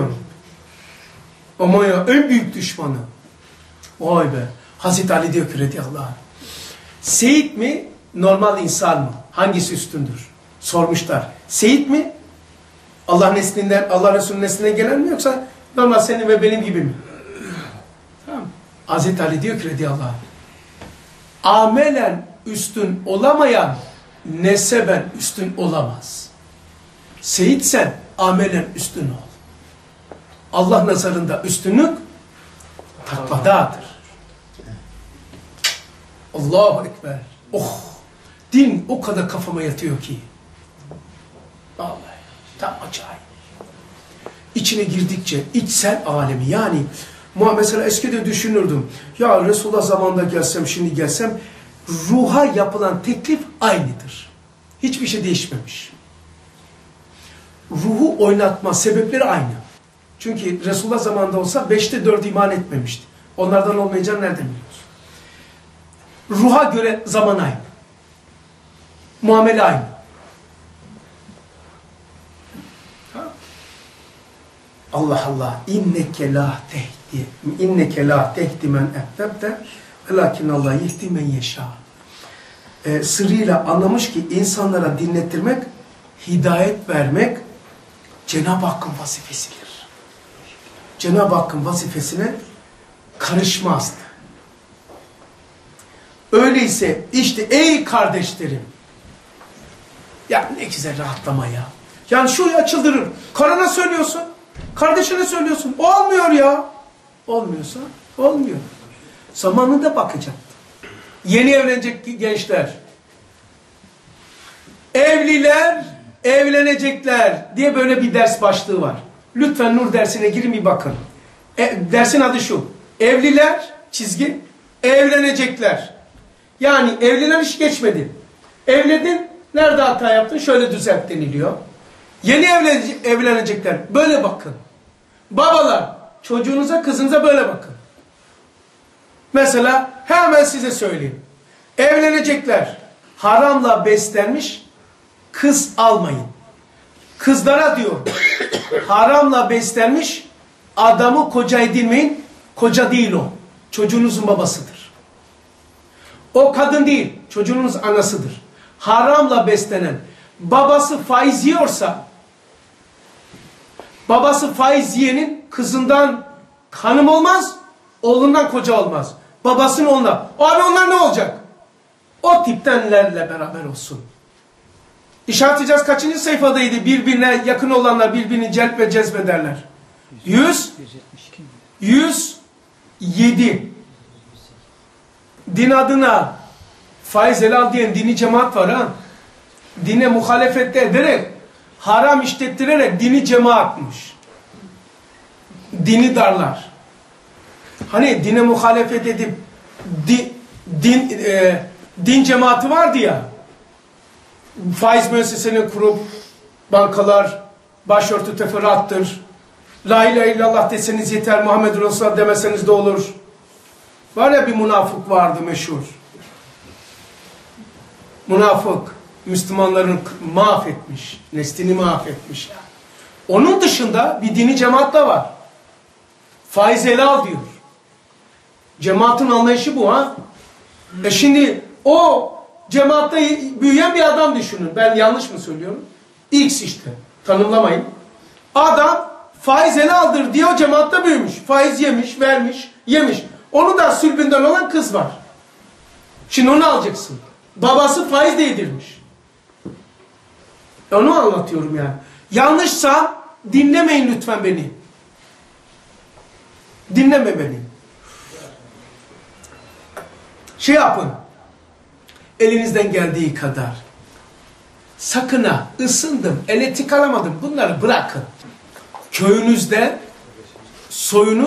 Umayya en büyük düşmanı. Vay be. Hazreti Ali diyor ki radıyallahu anh. Seyit mi? Normal insan mı? Hangisi üstündür? Sormuşlar. Seyit mi? Allah Resulü'nün neslinden gelen mi yoksa normal senin ve benim gibi mi? Tamam. Hazreti Ali diyor ki radıyallahu anh. Amelen üstün olamayan neseben üstün olamaz. Seyitsen amelen üstün ol. Allah nazarında üstünlük takvadadır. Allahu Ekber. Oh! Din o kadar kafama yatıyor ki. Vallahi tam acayip. İçine girdikçe içsel alemi yani mesela eskiden düşünürdüm. Ya Resulullah zamanında gelsem şimdi gelsem ruha yapılan teklif aynıdır. Hiçbir şey değişmemiş. Ruhu oynatma sebepleri aynı. Çünkü Resulullah zamanında olsa 5'te 4 iman etmemişti. Onlardan olmayacağını nereden biliyoruz? Ruha göre zaman aynı. Muamele aynı. Allah Allah. İnneke la tehdi men ehbebte velakin Allah yehdi men yeşâ. Sırrıyla anlamış ki insanlara dinlettirmek, hidayet vermek Cenab-ı Hakk'ın vazifesidir. Cenab-ı Hakk'ın vazifesine karışmazdı. Öyleyse işte ey kardeşlerim, ya ne güzel rahatlama ya. Yani şu açıldırır. Karına söylüyorsun, kardeşine söylüyorsun. Olmuyor ya. Olmuyorsa olmuyor. Zamanında bakacaktı. Yeni evlenecek gençler. Evliler evlenecekler diye böyle bir ders başlığı var. Lütfen Nur dersine girin bir bakın. Dersin adı şu. Evliler çizgi evlenecekler. Yani evlenen iş geçmedi. Evledin, nerede hata yaptın? Şöyle düzelt deniliyor. Yeni evlenecekler. Böyle bakın. Babalar, çocuğunuza, kızınıza böyle bakın. Mesela hemen size söyleyeyim. Evlenecekler. Haramla beslenmiş kız almayın. Kızlara diyor. Haramla beslenmiş adamı koca edinmeyin. Koca değil o. Çocuğunuzun babasıdır. O kadın değil. Çocuğunuz anasıdır. Haramla beslenen babası faiz yiyorsa babası faiz yiyenin kızından hanım olmaz, oğlundan koca olmaz. Babasının oğluna. Abi onlar ne olacak? O tiptenlerle beraber olsun. İşaret edeceğiz kaçıncı sayfadaydı? Birbirine yakın olanlar birbirini celp ve cezbederler. 107. Din adına faiz helal diyen dini cemaat var ha. Dine muhalefette ederek, haram işlettirerek dini cemaatmış. Dini darlar. Hani dine muhalefet edip din cemaati vardı ya. Faiz müesseselerini kurup bankalar başörtü teferruattır. La ilahe illallah deseniz yeter, Muhammed Resulullah demeseniz de olur. Var ya bir münafık vardı meşhur. Münafık Müslümanların mahvetmiş, neslini mahvetmiş. Onun dışında bir dini cemaat da var. Faiz helal diyor. Cemaatin anlayışı bu ha. Şimdi o cemaatte büyüyen bir adam düşünün. Ben yanlış mı söylüyorum? X işte. Tanımlamayın. Adam faiz helaldir diyor, cemaatte büyümüş. Faiz yemiş, vermiş, yemiş. Onu da sülbünden olan kız var. Şimdi onu alacaksın. Babası faiz de yedirmiş. Onu anlatıyorum yani. Yanlışsa dinlemeyin lütfen beni. Dinleme beni. Şey yapın. Elinizden geldiği kadar. Sakın ha, ısındım, elektrik alamadım, bunları bırakın. Köyünüzde soyunu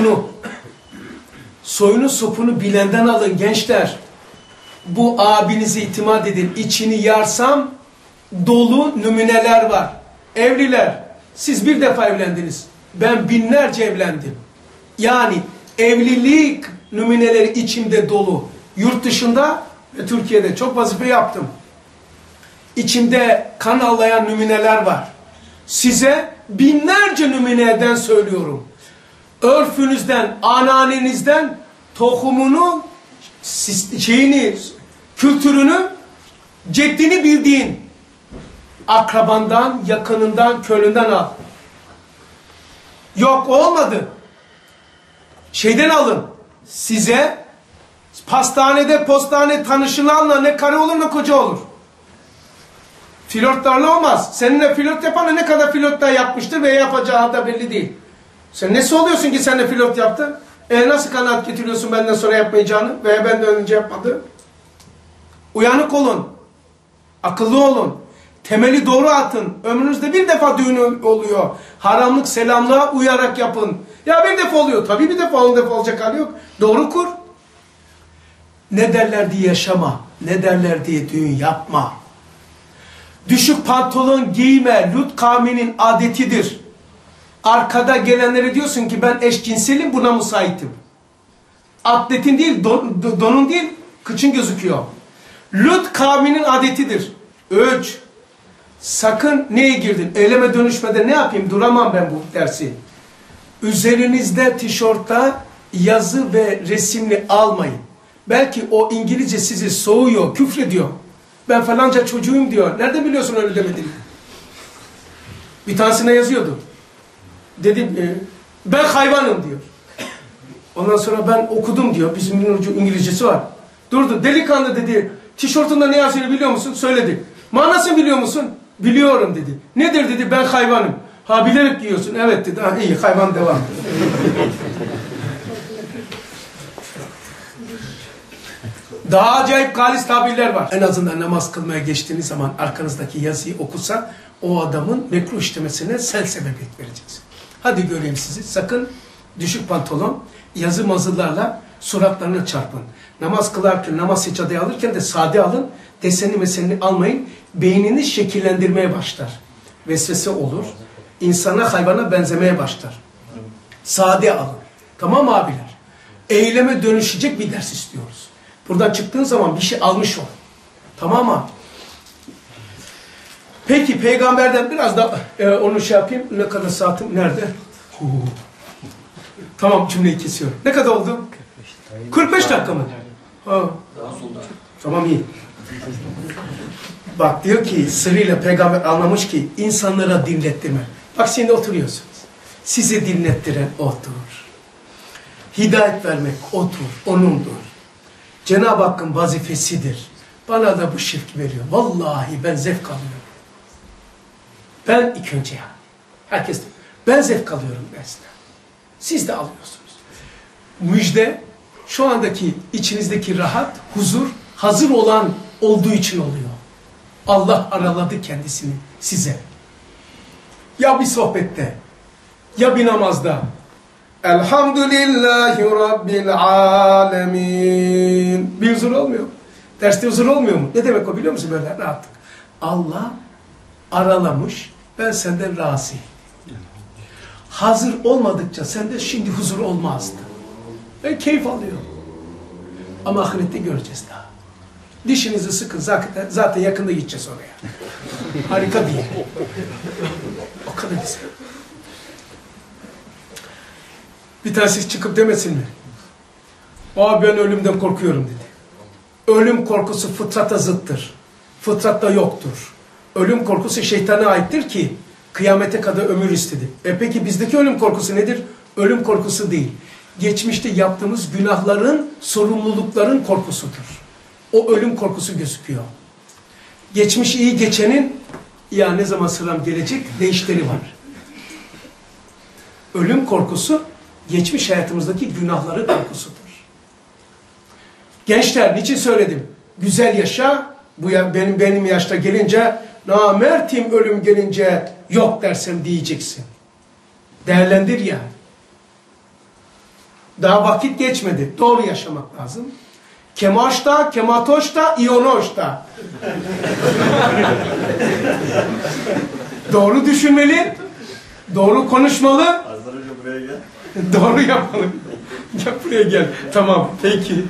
sopunu bilenden alın gençler. Bu abinize itimat edin. İçini yarsam dolu nümuneler var. Evliler, siz bir defa evlendiniz. Ben binlerce evlendim. Yani evlilik nümuneleri içimde dolu. Yurt dışında ve Türkiye'de çok vazife yaptım. İçimde kan ağlayan nümuneler var. Size binlerce nümuneden söylüyorum. Örfünüzden, anneannenizden tohumunu, kültürünü, ceddini bildiğin akrabandan, yakınından, kölünden al. Yok olmadı. Şeyden alın. Size pastanede, postane tanışılanla ne karı olur ne koca olur. Flörtlerle olmaz. Seninle flört yapan ne kadar flört da yapmıştır veya yapacağı da belli değil. Sen nesi oluyorsun ki seninle flört yaptın? Nasıl kanaat getiriyorsun benden sonra yapmayacağını veya benden önce yapmadı? Uyanık olun. Akıllı olun. Temeli doğru atın. Ömrünüzde bir defa düğün oluyor. Haramlık selamlığa uyarak yapın. Ya bir defa oluyor. Tabii bir defa 10 defa olacak hali yok. Doğru kur. Ne derler diye yaşama. Ne derler diye düğün yapma. Düşük pantolon giyme. Lut kavminin adetidir. Arkada gelenlere diyorsun ki ben eşcinselim, buna müsaitim. Atletin değil, donun değil, kıçın gözüküyor. Lut kavminin adetidir. 3. Sakın neye girdin? Eyleme dönüşmede ne yapayım? Duramam ben bu dersi. Üzerinizde tişörtte yazı ve resimli almayın. Belki o İngilizce sizi soğuyor, küfrediyor. Ben falanca çocuğum diyor. Nereden biliyorsun öyle demediğini? Bir tanesine yazıyordu. Dedim ben hayvanım diyor. Ondan sonra ben okudum diyor. Bizim İngilizcesi var. Durdu. Delikanlı dedi. Tişörtünde ne yazıyor biliyor musun? Söyledi. Manasını biliyor musun? Biliyorum dedi. Nedir dedi, ben hayvanım. Ha bilerek giyiyorsun. Evet dedi. Ha, iyi hayvan devam. Daha acayip galis tabirler var. En azından namaz kılmaya geçtiğiniz zaman arkanızdaki yazıyı okusa o adamın mekruh işlemesine sen sebebiyet vereceksin. Hadi göreyim sizi. Sakın düşük pantolon, yazı mazılarla suratlarına çarpın. Namaz kılarken, namaz seccadeye alırken de sade alın. Desenli mesenli almayın. Beyniniz şekillendirmeye başlar. Vesvese olur. İnsana, hayvana benzemeye başlar. Sade alın. Tamam mı abiler? Eyleme dönüşecek bir ders istiyoruz. Buradan çıktığın zaman bir şey almış ol. Tamam mı? Peki peygamberden biraz da onu şey yapayım. Ne kadar saatim? Nerede? Tamam, cümleyi kesiyorum. Ne kadar oldu? 45 dakika mı? Ha. Tamam, iyi. Bak diyor ki sırrıyla peygamber anlamış ki insanlara dinlettirme. Bak şimdi oturuyorsunuz. Size dinlettiren odur. Hidayet vermek odur. Onundur. Cenab-ı Hakk'ın vazifesidir. Bana da bu şirk veriyor. Vallahi ben zevk alıyorum. Ben ilk önce ya. Herkes ben zevk alıyorum dersten. Siz de alıyorsunuz. Müjde şu andaki içinizdeki rahat, huzur hazır olan olduğu için oluyor. Allah araladı kendisini size. Ya bir sohbette, ya bir namazda. Elhamdülillahi Rabbil alemin. Bir huzur olmuyor. Derste huzur olmuyor mu? Ne demek o biliyor musun böyle rahatlık? Allah aralamış, ben senden razıyım. Hazır olmadıkça sende şimdi huzur olmazdı. Ben keyif alıyorum. Ama ahirette göreceğiz daha. Dişinizi sıkın, zaten yakında gideceğiz oraya. Harika bir yer. O kadar güzel. Bir tanesi çıkıp demesin mi? Abi ben ölümden korkuyorum dedi. Ölüm korkusu fıtrata zıttır. Fıtratta yoktur. Ölüm korkusu şeytana aittir ki kıyamete kadar ömür istedi. Peki bizdeki ölüm korkusu nedir? Ölüm korkusu değil. Geçmişte yaptığımız günahların, sorumlulukların korkusudur. O ölüm korkusu gözüküyor. Geçmiş iyi geçenin ya ne zaman sıram gelecek değişleri var. Ölüm korkusu geçmiş hayatımızdaki günahların korkusudur. Gençler niçin söyledim? Güzel yaşa, bu ya benim yaşta gelince namertim ölüm gelince yok dersem diyeceksin. Değerlendir yani. Daha vakit geçmedi. Doğru yaşamak lazım. Kemaşta, kematoşta, iyonoşta. Doğru düşünmeli, doğru konuşmalı. Azdan önce buraya gel. Doğru yapalım. Gel buraya gel. Tamam, peki.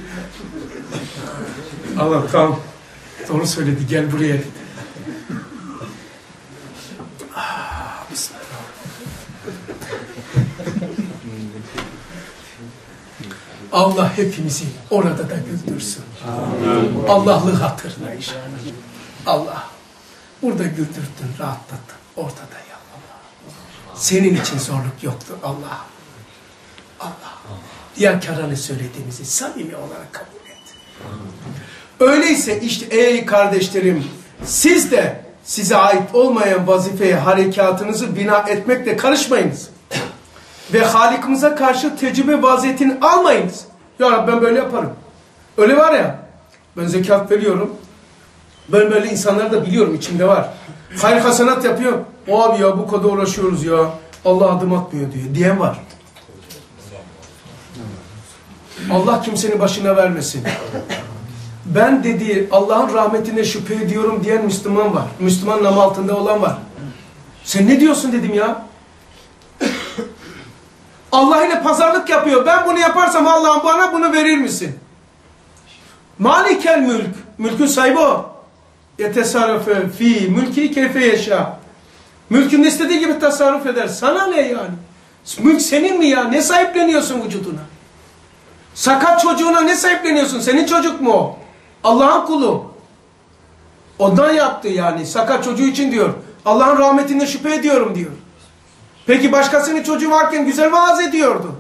Allah tamam. Doğru söyledi, gel buraya dedi. Bismillah. Allah hepimizi orada da güldürsün. Allah'lı hatırla inşallah. Allah. Burada güldürdün, rahatlattın. Orada da ya Allah. Senin için zorluk yoktur Allah. Allah. Riyakarane söylediğimizi samimi olarak kabul et. Öyleyse işte ey kardeşlerim, siz de size ait olmayan vazifeye harekatınızı bina etmekle karışmayınız. Ve Halik'imize karşı tecrübe vaziyetini almayınız. Ya Rabbi ben böyle yaparım. Öyle var ya, ben zekat veriyorum. Ben böyle insanları da biliyorum, içimde var. Hayır hasenat yapıyor. Abi ya bu kadar uğraşıyoruz ya. Allah adım atmıyor diyor. Diyen var. Allah kimsenin başına vermesin. Ben dediği Allah'ın rahmetine şüphe ediyorum diyen Müslüman var. Müslüman namı altında olan var. Sen ne diyorsun dedim ya. Allah ile pazarlık yapıyor. Ben bunu yaparsam Allah'ım bana bunu verir misin? Malikel mülk. Mülkün sahibi o. Yetesarrufe fi mülki keyfe yaşa. Mülkün istediği gibi tasarruf eder. Sana ne yani? Mülk senin mi ya? Ne sahipleniyorsun vücuduna? Sakat çocuğuna ne sahipleniyorsun? Senin çocuk mu o? Allah'ın kulu. Ondan yaptı yani. Sakat çocuğu için diyor. Allah'ın rahmetine şüphe ediyorum diyor. Peki başkasının çocuğu varken güzel vaaz ediyordu.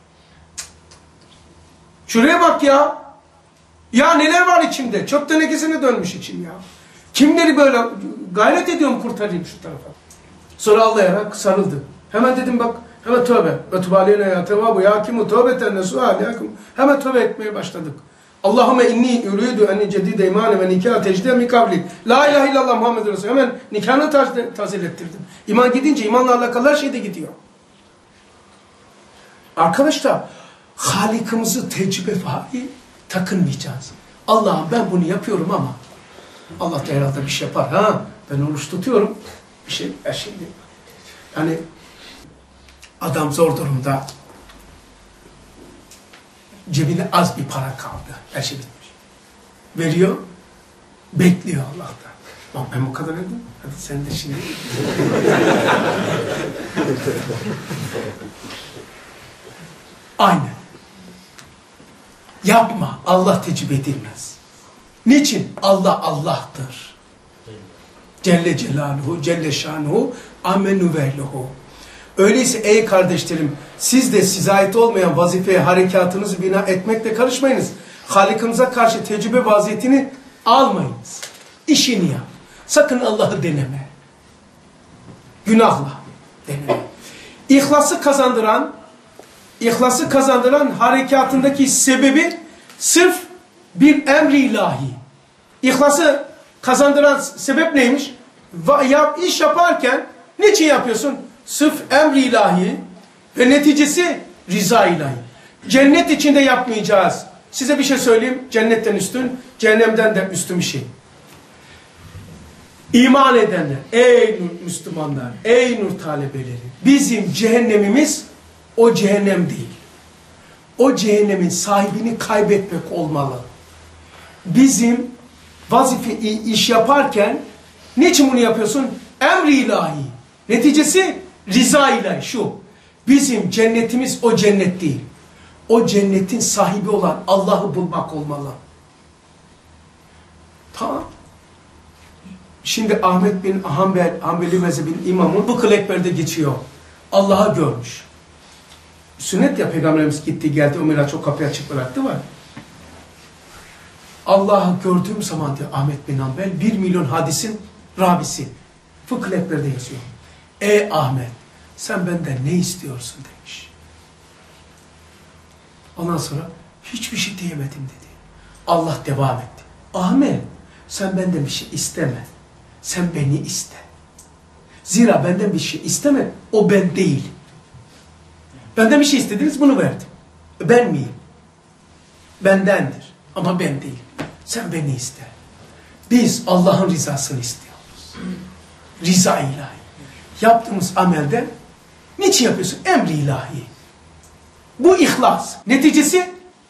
Şuraya bak ya. Ya neler var içimde? Çöp tenekesine dönmüş içim ya. Kimleri böyle gayret ediyorum kurtarayım şu tarafa. Sonra ağlayarak sarıldı. Hemen dedim bak, hemen tövbe. Ve tübaleyne ya tevabu ya kimu tövbeten nesuhal ya kim. Hemen tövbe etmeye başladık. Allahümme inni ürüdü enni cedide imane ve nikah tecdide mi kavli. La ilahe illallah Muhammed Resulü. Hemen nikahını tazelettirdim. İman gidince imanla alakalı her şey de gidiyor. Arkadaşlar, Halik'imizi tecrübe fari takınmayacağız. Allah'ım ben bunu yapıyorum ama Allah da herhalde bir şey yapar. Ha, ben oruç tutuyorum. Bir şey, şimdi yani adam zor durumda. Cebine az bir para kaldı. Her şey bitmiş. Veriyor. Bekliyor Allah'tan. Bak ben bu kadar ödedim. Hadi sen de şimdi. Aynen. Yapma. Allah tecrübe edilmez. Niçin? Allah Allah'tır. Celle Celaluhu, Celle Şanuhu, Amenu Vehluhu. Öyleyse ey kardeşlerim, siz de size ait olmayan vazifeye harekatınızı bina etmekle karışmayınız. Halikimize karşı tecrübe vaziyetini almayınız. İşini yap. Sakın Allah'ı deneme. Günahla deneme. İhlası kazandıran harekatındaki sebebi sırf bir emri ilahi. İhlası kazandıran sebep neymiş? İş yaparken niçin yapıyorsun? Sırf emri ilahi ve neticesi rıza ilahi. Cennet içinde yapmayacağız. Size bir şey söyleyeyim. Cennetten üstün, cehennemden de üstün bir şey. İman edenler, ey Müslümanlar, ey nur talebeleri, bizim cehennemimiz o cehennem değil. O cehennemin sahibini kaybetmek olmalı. Bizim vazife iş yaparken niçin bunu yapıyorsun? Emri ilahi. Neticesi rıza ilahi şu. Bizim cennetimiz o cennet değil. O cennetin sahibi olan Allah'ı bulmak olmalı. Tamam. Şimdi Ahmet bin Hanbeli mezhebinin imamı Fıkıh-ı Ekber'de geçiyor. Allah'ı görmüş. Sünnet ya Peygamberimiz gitti geldi o Miraç o kapıyı açık bıraktı var. Allah'ı gördüğüm zaman diyor Ahmet bin Hanbel 1 milyon hadisin Rabisi. Fıkıh-ı Ekber'de yazıyor. Ey Ahmet sen benden ne istiyorsun demiş. Ondan sonra hiçbir şey diyemedim dedi. Allah devam etti. Ahmet sen benden bir şey isteme. Sen beni iste. Zira benden bir şey isteme, o ben değil. Benden bir şey istediniz, bunu verdim. Ben miyim? Bendendir. Ama ben değilim. Sen beni iste. Biz Allah'ın rızasını istiyoruz. Rıza ilahi. Yaptığımız amelde niçin yapıyorsun? Emri ilahi. Bu ihlas. Neticesi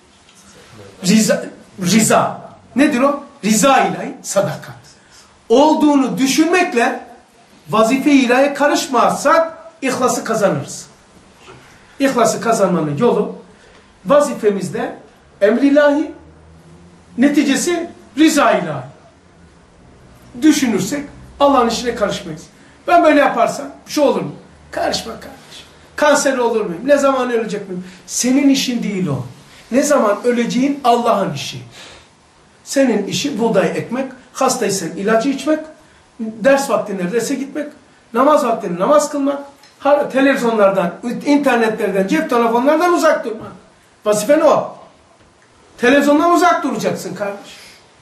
rıza. Nedir o? Rıza ilahi, sadakat. Olduğunu düşünmekle vazife-i ilahiye karışmazsak ihlası kazanırız. İhlası kazanmanın yolu vazifemizde emri ilahi, neticesi rıza ilahi. Düşünürsek Allah'ın işine karışmayız. Ben böyle yaparsam şu olur mu? Karışma kardeşim. Kanser olur muyum? Ne zaman ölecek miyim? Senin işin değil o. Ne zaman öleceğin Allah'ın işi. Senin işi buğday ekmek, hastaysan ilacı içmek, ders vaktinde derse gitmek, namaz vaktinde namaz kılmak, televizyonlardan, internetlerden, cep telefonlardan uzak durmak. Vazifen o. Televizyondan uzak duracaksın kardeşim.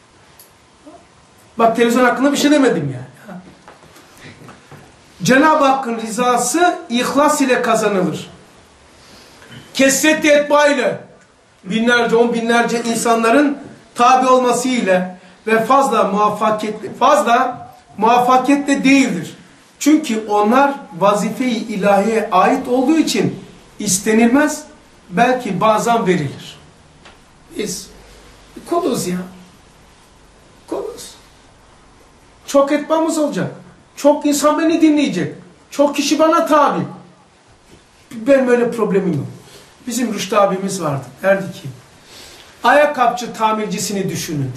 Bak televizyon hakkında bir şey demedim yani. Cenab-ı Hakk'ın rızası ihlas ile kazanılır. Kesret-i etba ile, binlerce, on binlerce insanların tabi olması ile ve fazla muvaffakiyetli değildir. Çünkü onlar vazife-i ilahiye ait olduğu için istenilmez, belki bazen verilir. Biz kuluz ya. Kuluz. Çok etmemiz olacak. Çok insan beni dinleyecek. Çok kişi bana tabi. Benim öyle problemim yok. Bizim Rüştü abimiz vardı. Derdi ki, ayakkabıcı tamircisini düşünün dedi.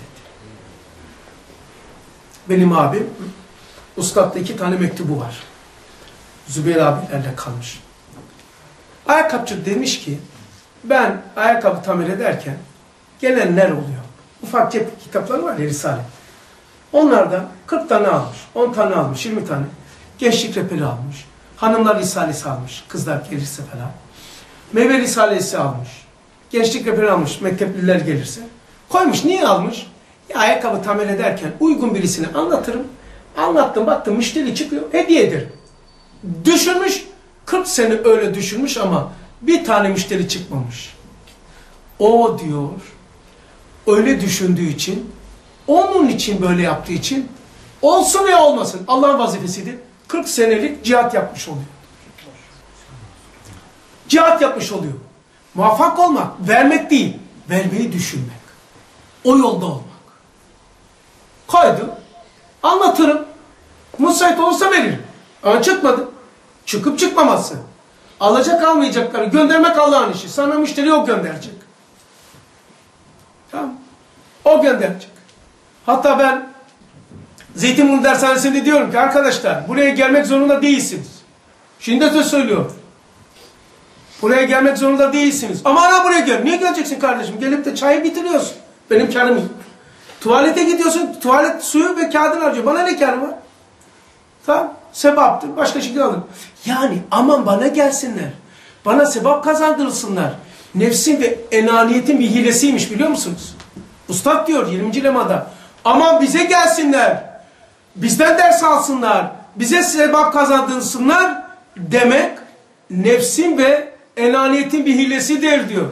Benim abim, Ustad'da 2 tane mektubu var. Zübeyir abilerle kalmış. Ayakkabıcı demiş ki, ben ayakkabı tamir ederken gelenler oluyor. Ufak cep kitapları var ya, Risale. Onlardan 40 tane almış, 10 tane almış, 20 tane. Gençlik rehberi almış. Hanımlar Risalesi almış, kızlar gelirse falan. Meyve Risalesi almış. Gençlik rehberi almış, mektepliler gelirse. Koymuş, niye almış? Ya ayakkabı tamir ederken uygun birisine anlatırım. Anlattım, baktım müşteri çıkıyor, hediye ederim. Düşünmüş, 40 sene öyle düşünmüş ama bir tane müşteri çıkmamış. O diyor, öyle düşündüğü için, onun için böyle yaptığı için, olsun veya olmasın, Allah'ın vazifesidir. 40 senelik cihat yapmış oluyor. Cihat yapmış oluyor. Muvaffak olmak, vermek değil, vermeyi düşünmek. O yolda olmak. Koydu, anlatırım. Müsait olursa veririm. Ama çıkmadı. Çıkıp çıkmaması. Alacak almayacakları göndermek Allah'ın işi. Sana müşteri o gönderecek. Tamam. O gönderecek. Hatta ben Zeytinburnu Dershanesi'nde diyorum ki arkadaşlar buraya gelmek zorunda değilsiniz. Şimdi de söylüyorum. Buraya gelmek zorunda değilsiniz. Ama ana buraya gel. Niye geleceksin kardeşim? Gelip de çayı bitiriyorsun. Benim karım yok. Tuvalete gidiyorsun. Tuvalet suyu ve kağıdını harcıyor. Bana ne karım var? Tamam. Sebaptır. Başka şekilde alırım. Yani aman bana gelsinler. Bana sebap kazandırılsınlar. Nefsin ve enaniyetin bir hilesiymiş biliyor musunuz? Ustad diyor 20. lemada. Aman bize gelsinler. Bizden ders alsınlar. Bize sebap kazandırsınlar demek nefsin ve enaniyetin bir hilesidir diyor.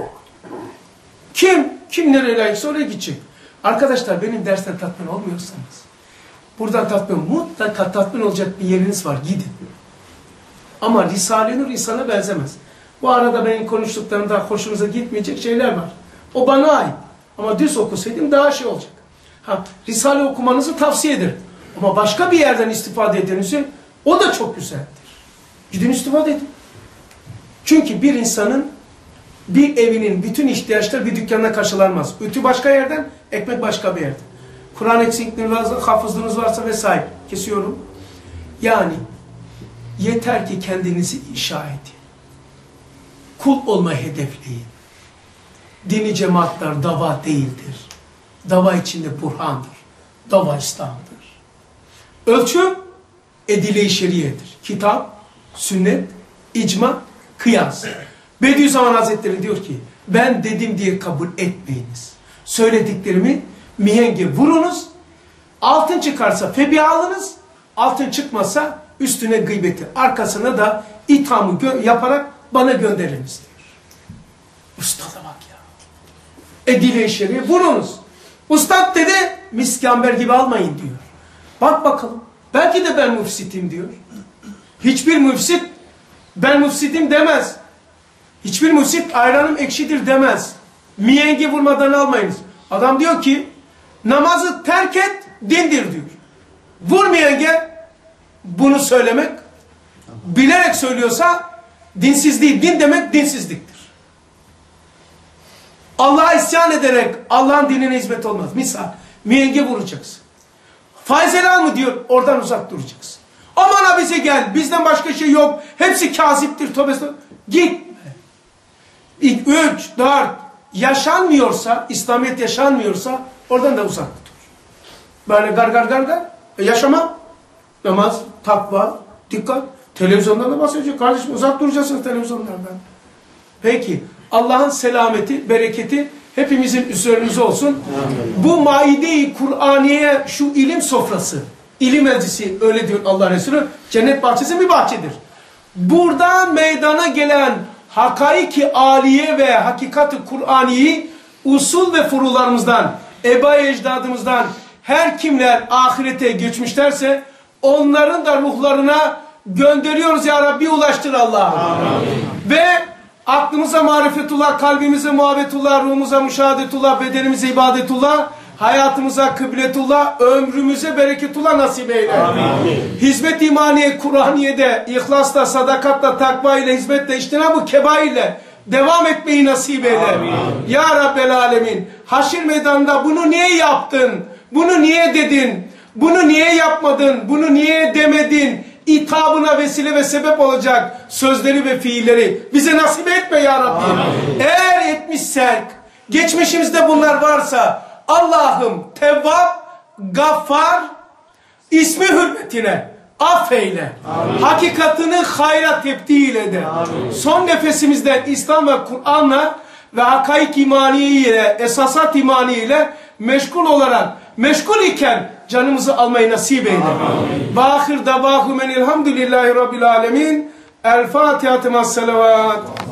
Kim nereye layıksa oraya gidecek. Arkadaşlar benim dersten tatmin olmuyorsanız buradan mutlaka tatmin olacak bir yeriniz var. Gidin. Ama Risale-i Nur insana benzemez. Bu arada benim konuştuklarımda hoşunuza gitmeyecek şeyler var. O bana ait. Ama düz okusaydım daha şey olacak. Risale okumanızı tavsiye ederim. Ama başka bir yerden istifade edinizi o da çok güzeldir. Gidin istifade edin. Çünkü bir insanın, bir evinin bütün ihtiyaçları bir dükkanda karşılanmaz. Ütü başka yerden, ekmek başka bir yerden. Kur'an eksikliğiniz varsa, hafızlığınız varsa vesaire. Kesiyorum. Yani yeter ki kendinizi inşa edin. Kul olmayı hedefleyin. Dini cemaatler dava değildir. Dava içinde Burhan'dır. Dava İslam'dır. Ölçü edile-i şeriyedir. Kitap, sünnet, icma, kıyas. Bediüzzaman Hazretleri diyor ki ben dedim diye kabul etmeyiniz. Söylediklerimi mihenge vurunuz. Altın çıkarsa febialınız, altın çıkmasa üstüne gıybeti, arkasına da ithamı yaparak bana gönderiniz diyor. Ustada bak ya. Dile-i şer'i vurunuz. Ustad dedi, miskamber gibi almayın diyor. Bak bakalım, belki de ben müfsitim diyor. Hiçbir müfsit, ben müfsitim demez. Hiçbir müfsit ayranım ekşidir demez. Miyengi vurmadan almayınız. Adam diyor ki, namazı terk et, dindir diyor. Vur miyenge, bunu söylemek, bilerek söylüyorsa, dinsiz değil, din demek dinsizliktir. Allah'a isyan ederek Allah'ın dinine hizmet olmaz. Misal, miyenge vuracaksın. Faiz helal mı diyor, oradan uzak duracaksın. Aman bize gel, bizden başka şey yok, hepsi kaziptir, tövbe. Gitme. 3, 4, yaşanmıyorsa, İslamiyet yaşanmıyorsa, oradan da uzak dur. Böyle gar, yaşama, namaz, takva, dikkat. Televizyondan da bahsedecek kardeşim, uzak duracaksınız televizyonlardan. Peki, Allah'ın selameti, bereketi hepimizin üzerimize olsun. Amin. Bu Maide-i Kur'aniye, şu ilim sofrası, ilim meclisi, öyle diyor Allah Resulü, cennet bahçesi bir bahçedir. Buradan meydana gelen hakaiki aliye ve hakikati Kur'aniyi usul ve furularımızdan, eba-i ecdadımızdan her kimler ahirete geçmişlerse onların da ruhlarına gönderiyoruz ya Rabbi, ulaştır Allah'ım. Ve aklımıza marifetullah, kalbimize muhabbetullah, ruhumuza müşahadetullah, bedenimize ibadetullah, hayatımıza kıbletullah, ömrümüze bereketullah nasip eyle. Amin. Hizmet imaniye, Kur'aniye'de, ihlasla, sadakatla, takva ile, hizmetle, içtinab-ı keba ile devam etmeyi nasip eyle. Amin. Ya Rabbel Alemin, haşir meydanında bunu niye yaptın, bunu niye dedin, bunu niye yapmadın, bunu niye demedin, İtabına vesile ve sebep olacak sözleri ve fiilleri bize nasip etme ya Rabbi. Amin. Eğer etmişsek, geçmişimizde bunlar varsa, Allah'ım Tevvab, Gaffar, ismi hürmetine affeyle. Amin. Hakikatini hayra tebdil ede. Amin. Son nefesimizde İslam ve Kur'an'la ve hakaik imaniye ile, esasat imaniye ile meşgul iken canımızı almayı nasip eyle. Ve ahir davahum enilhamdülillahi rabbil alemin. El Fatiha temas salavat.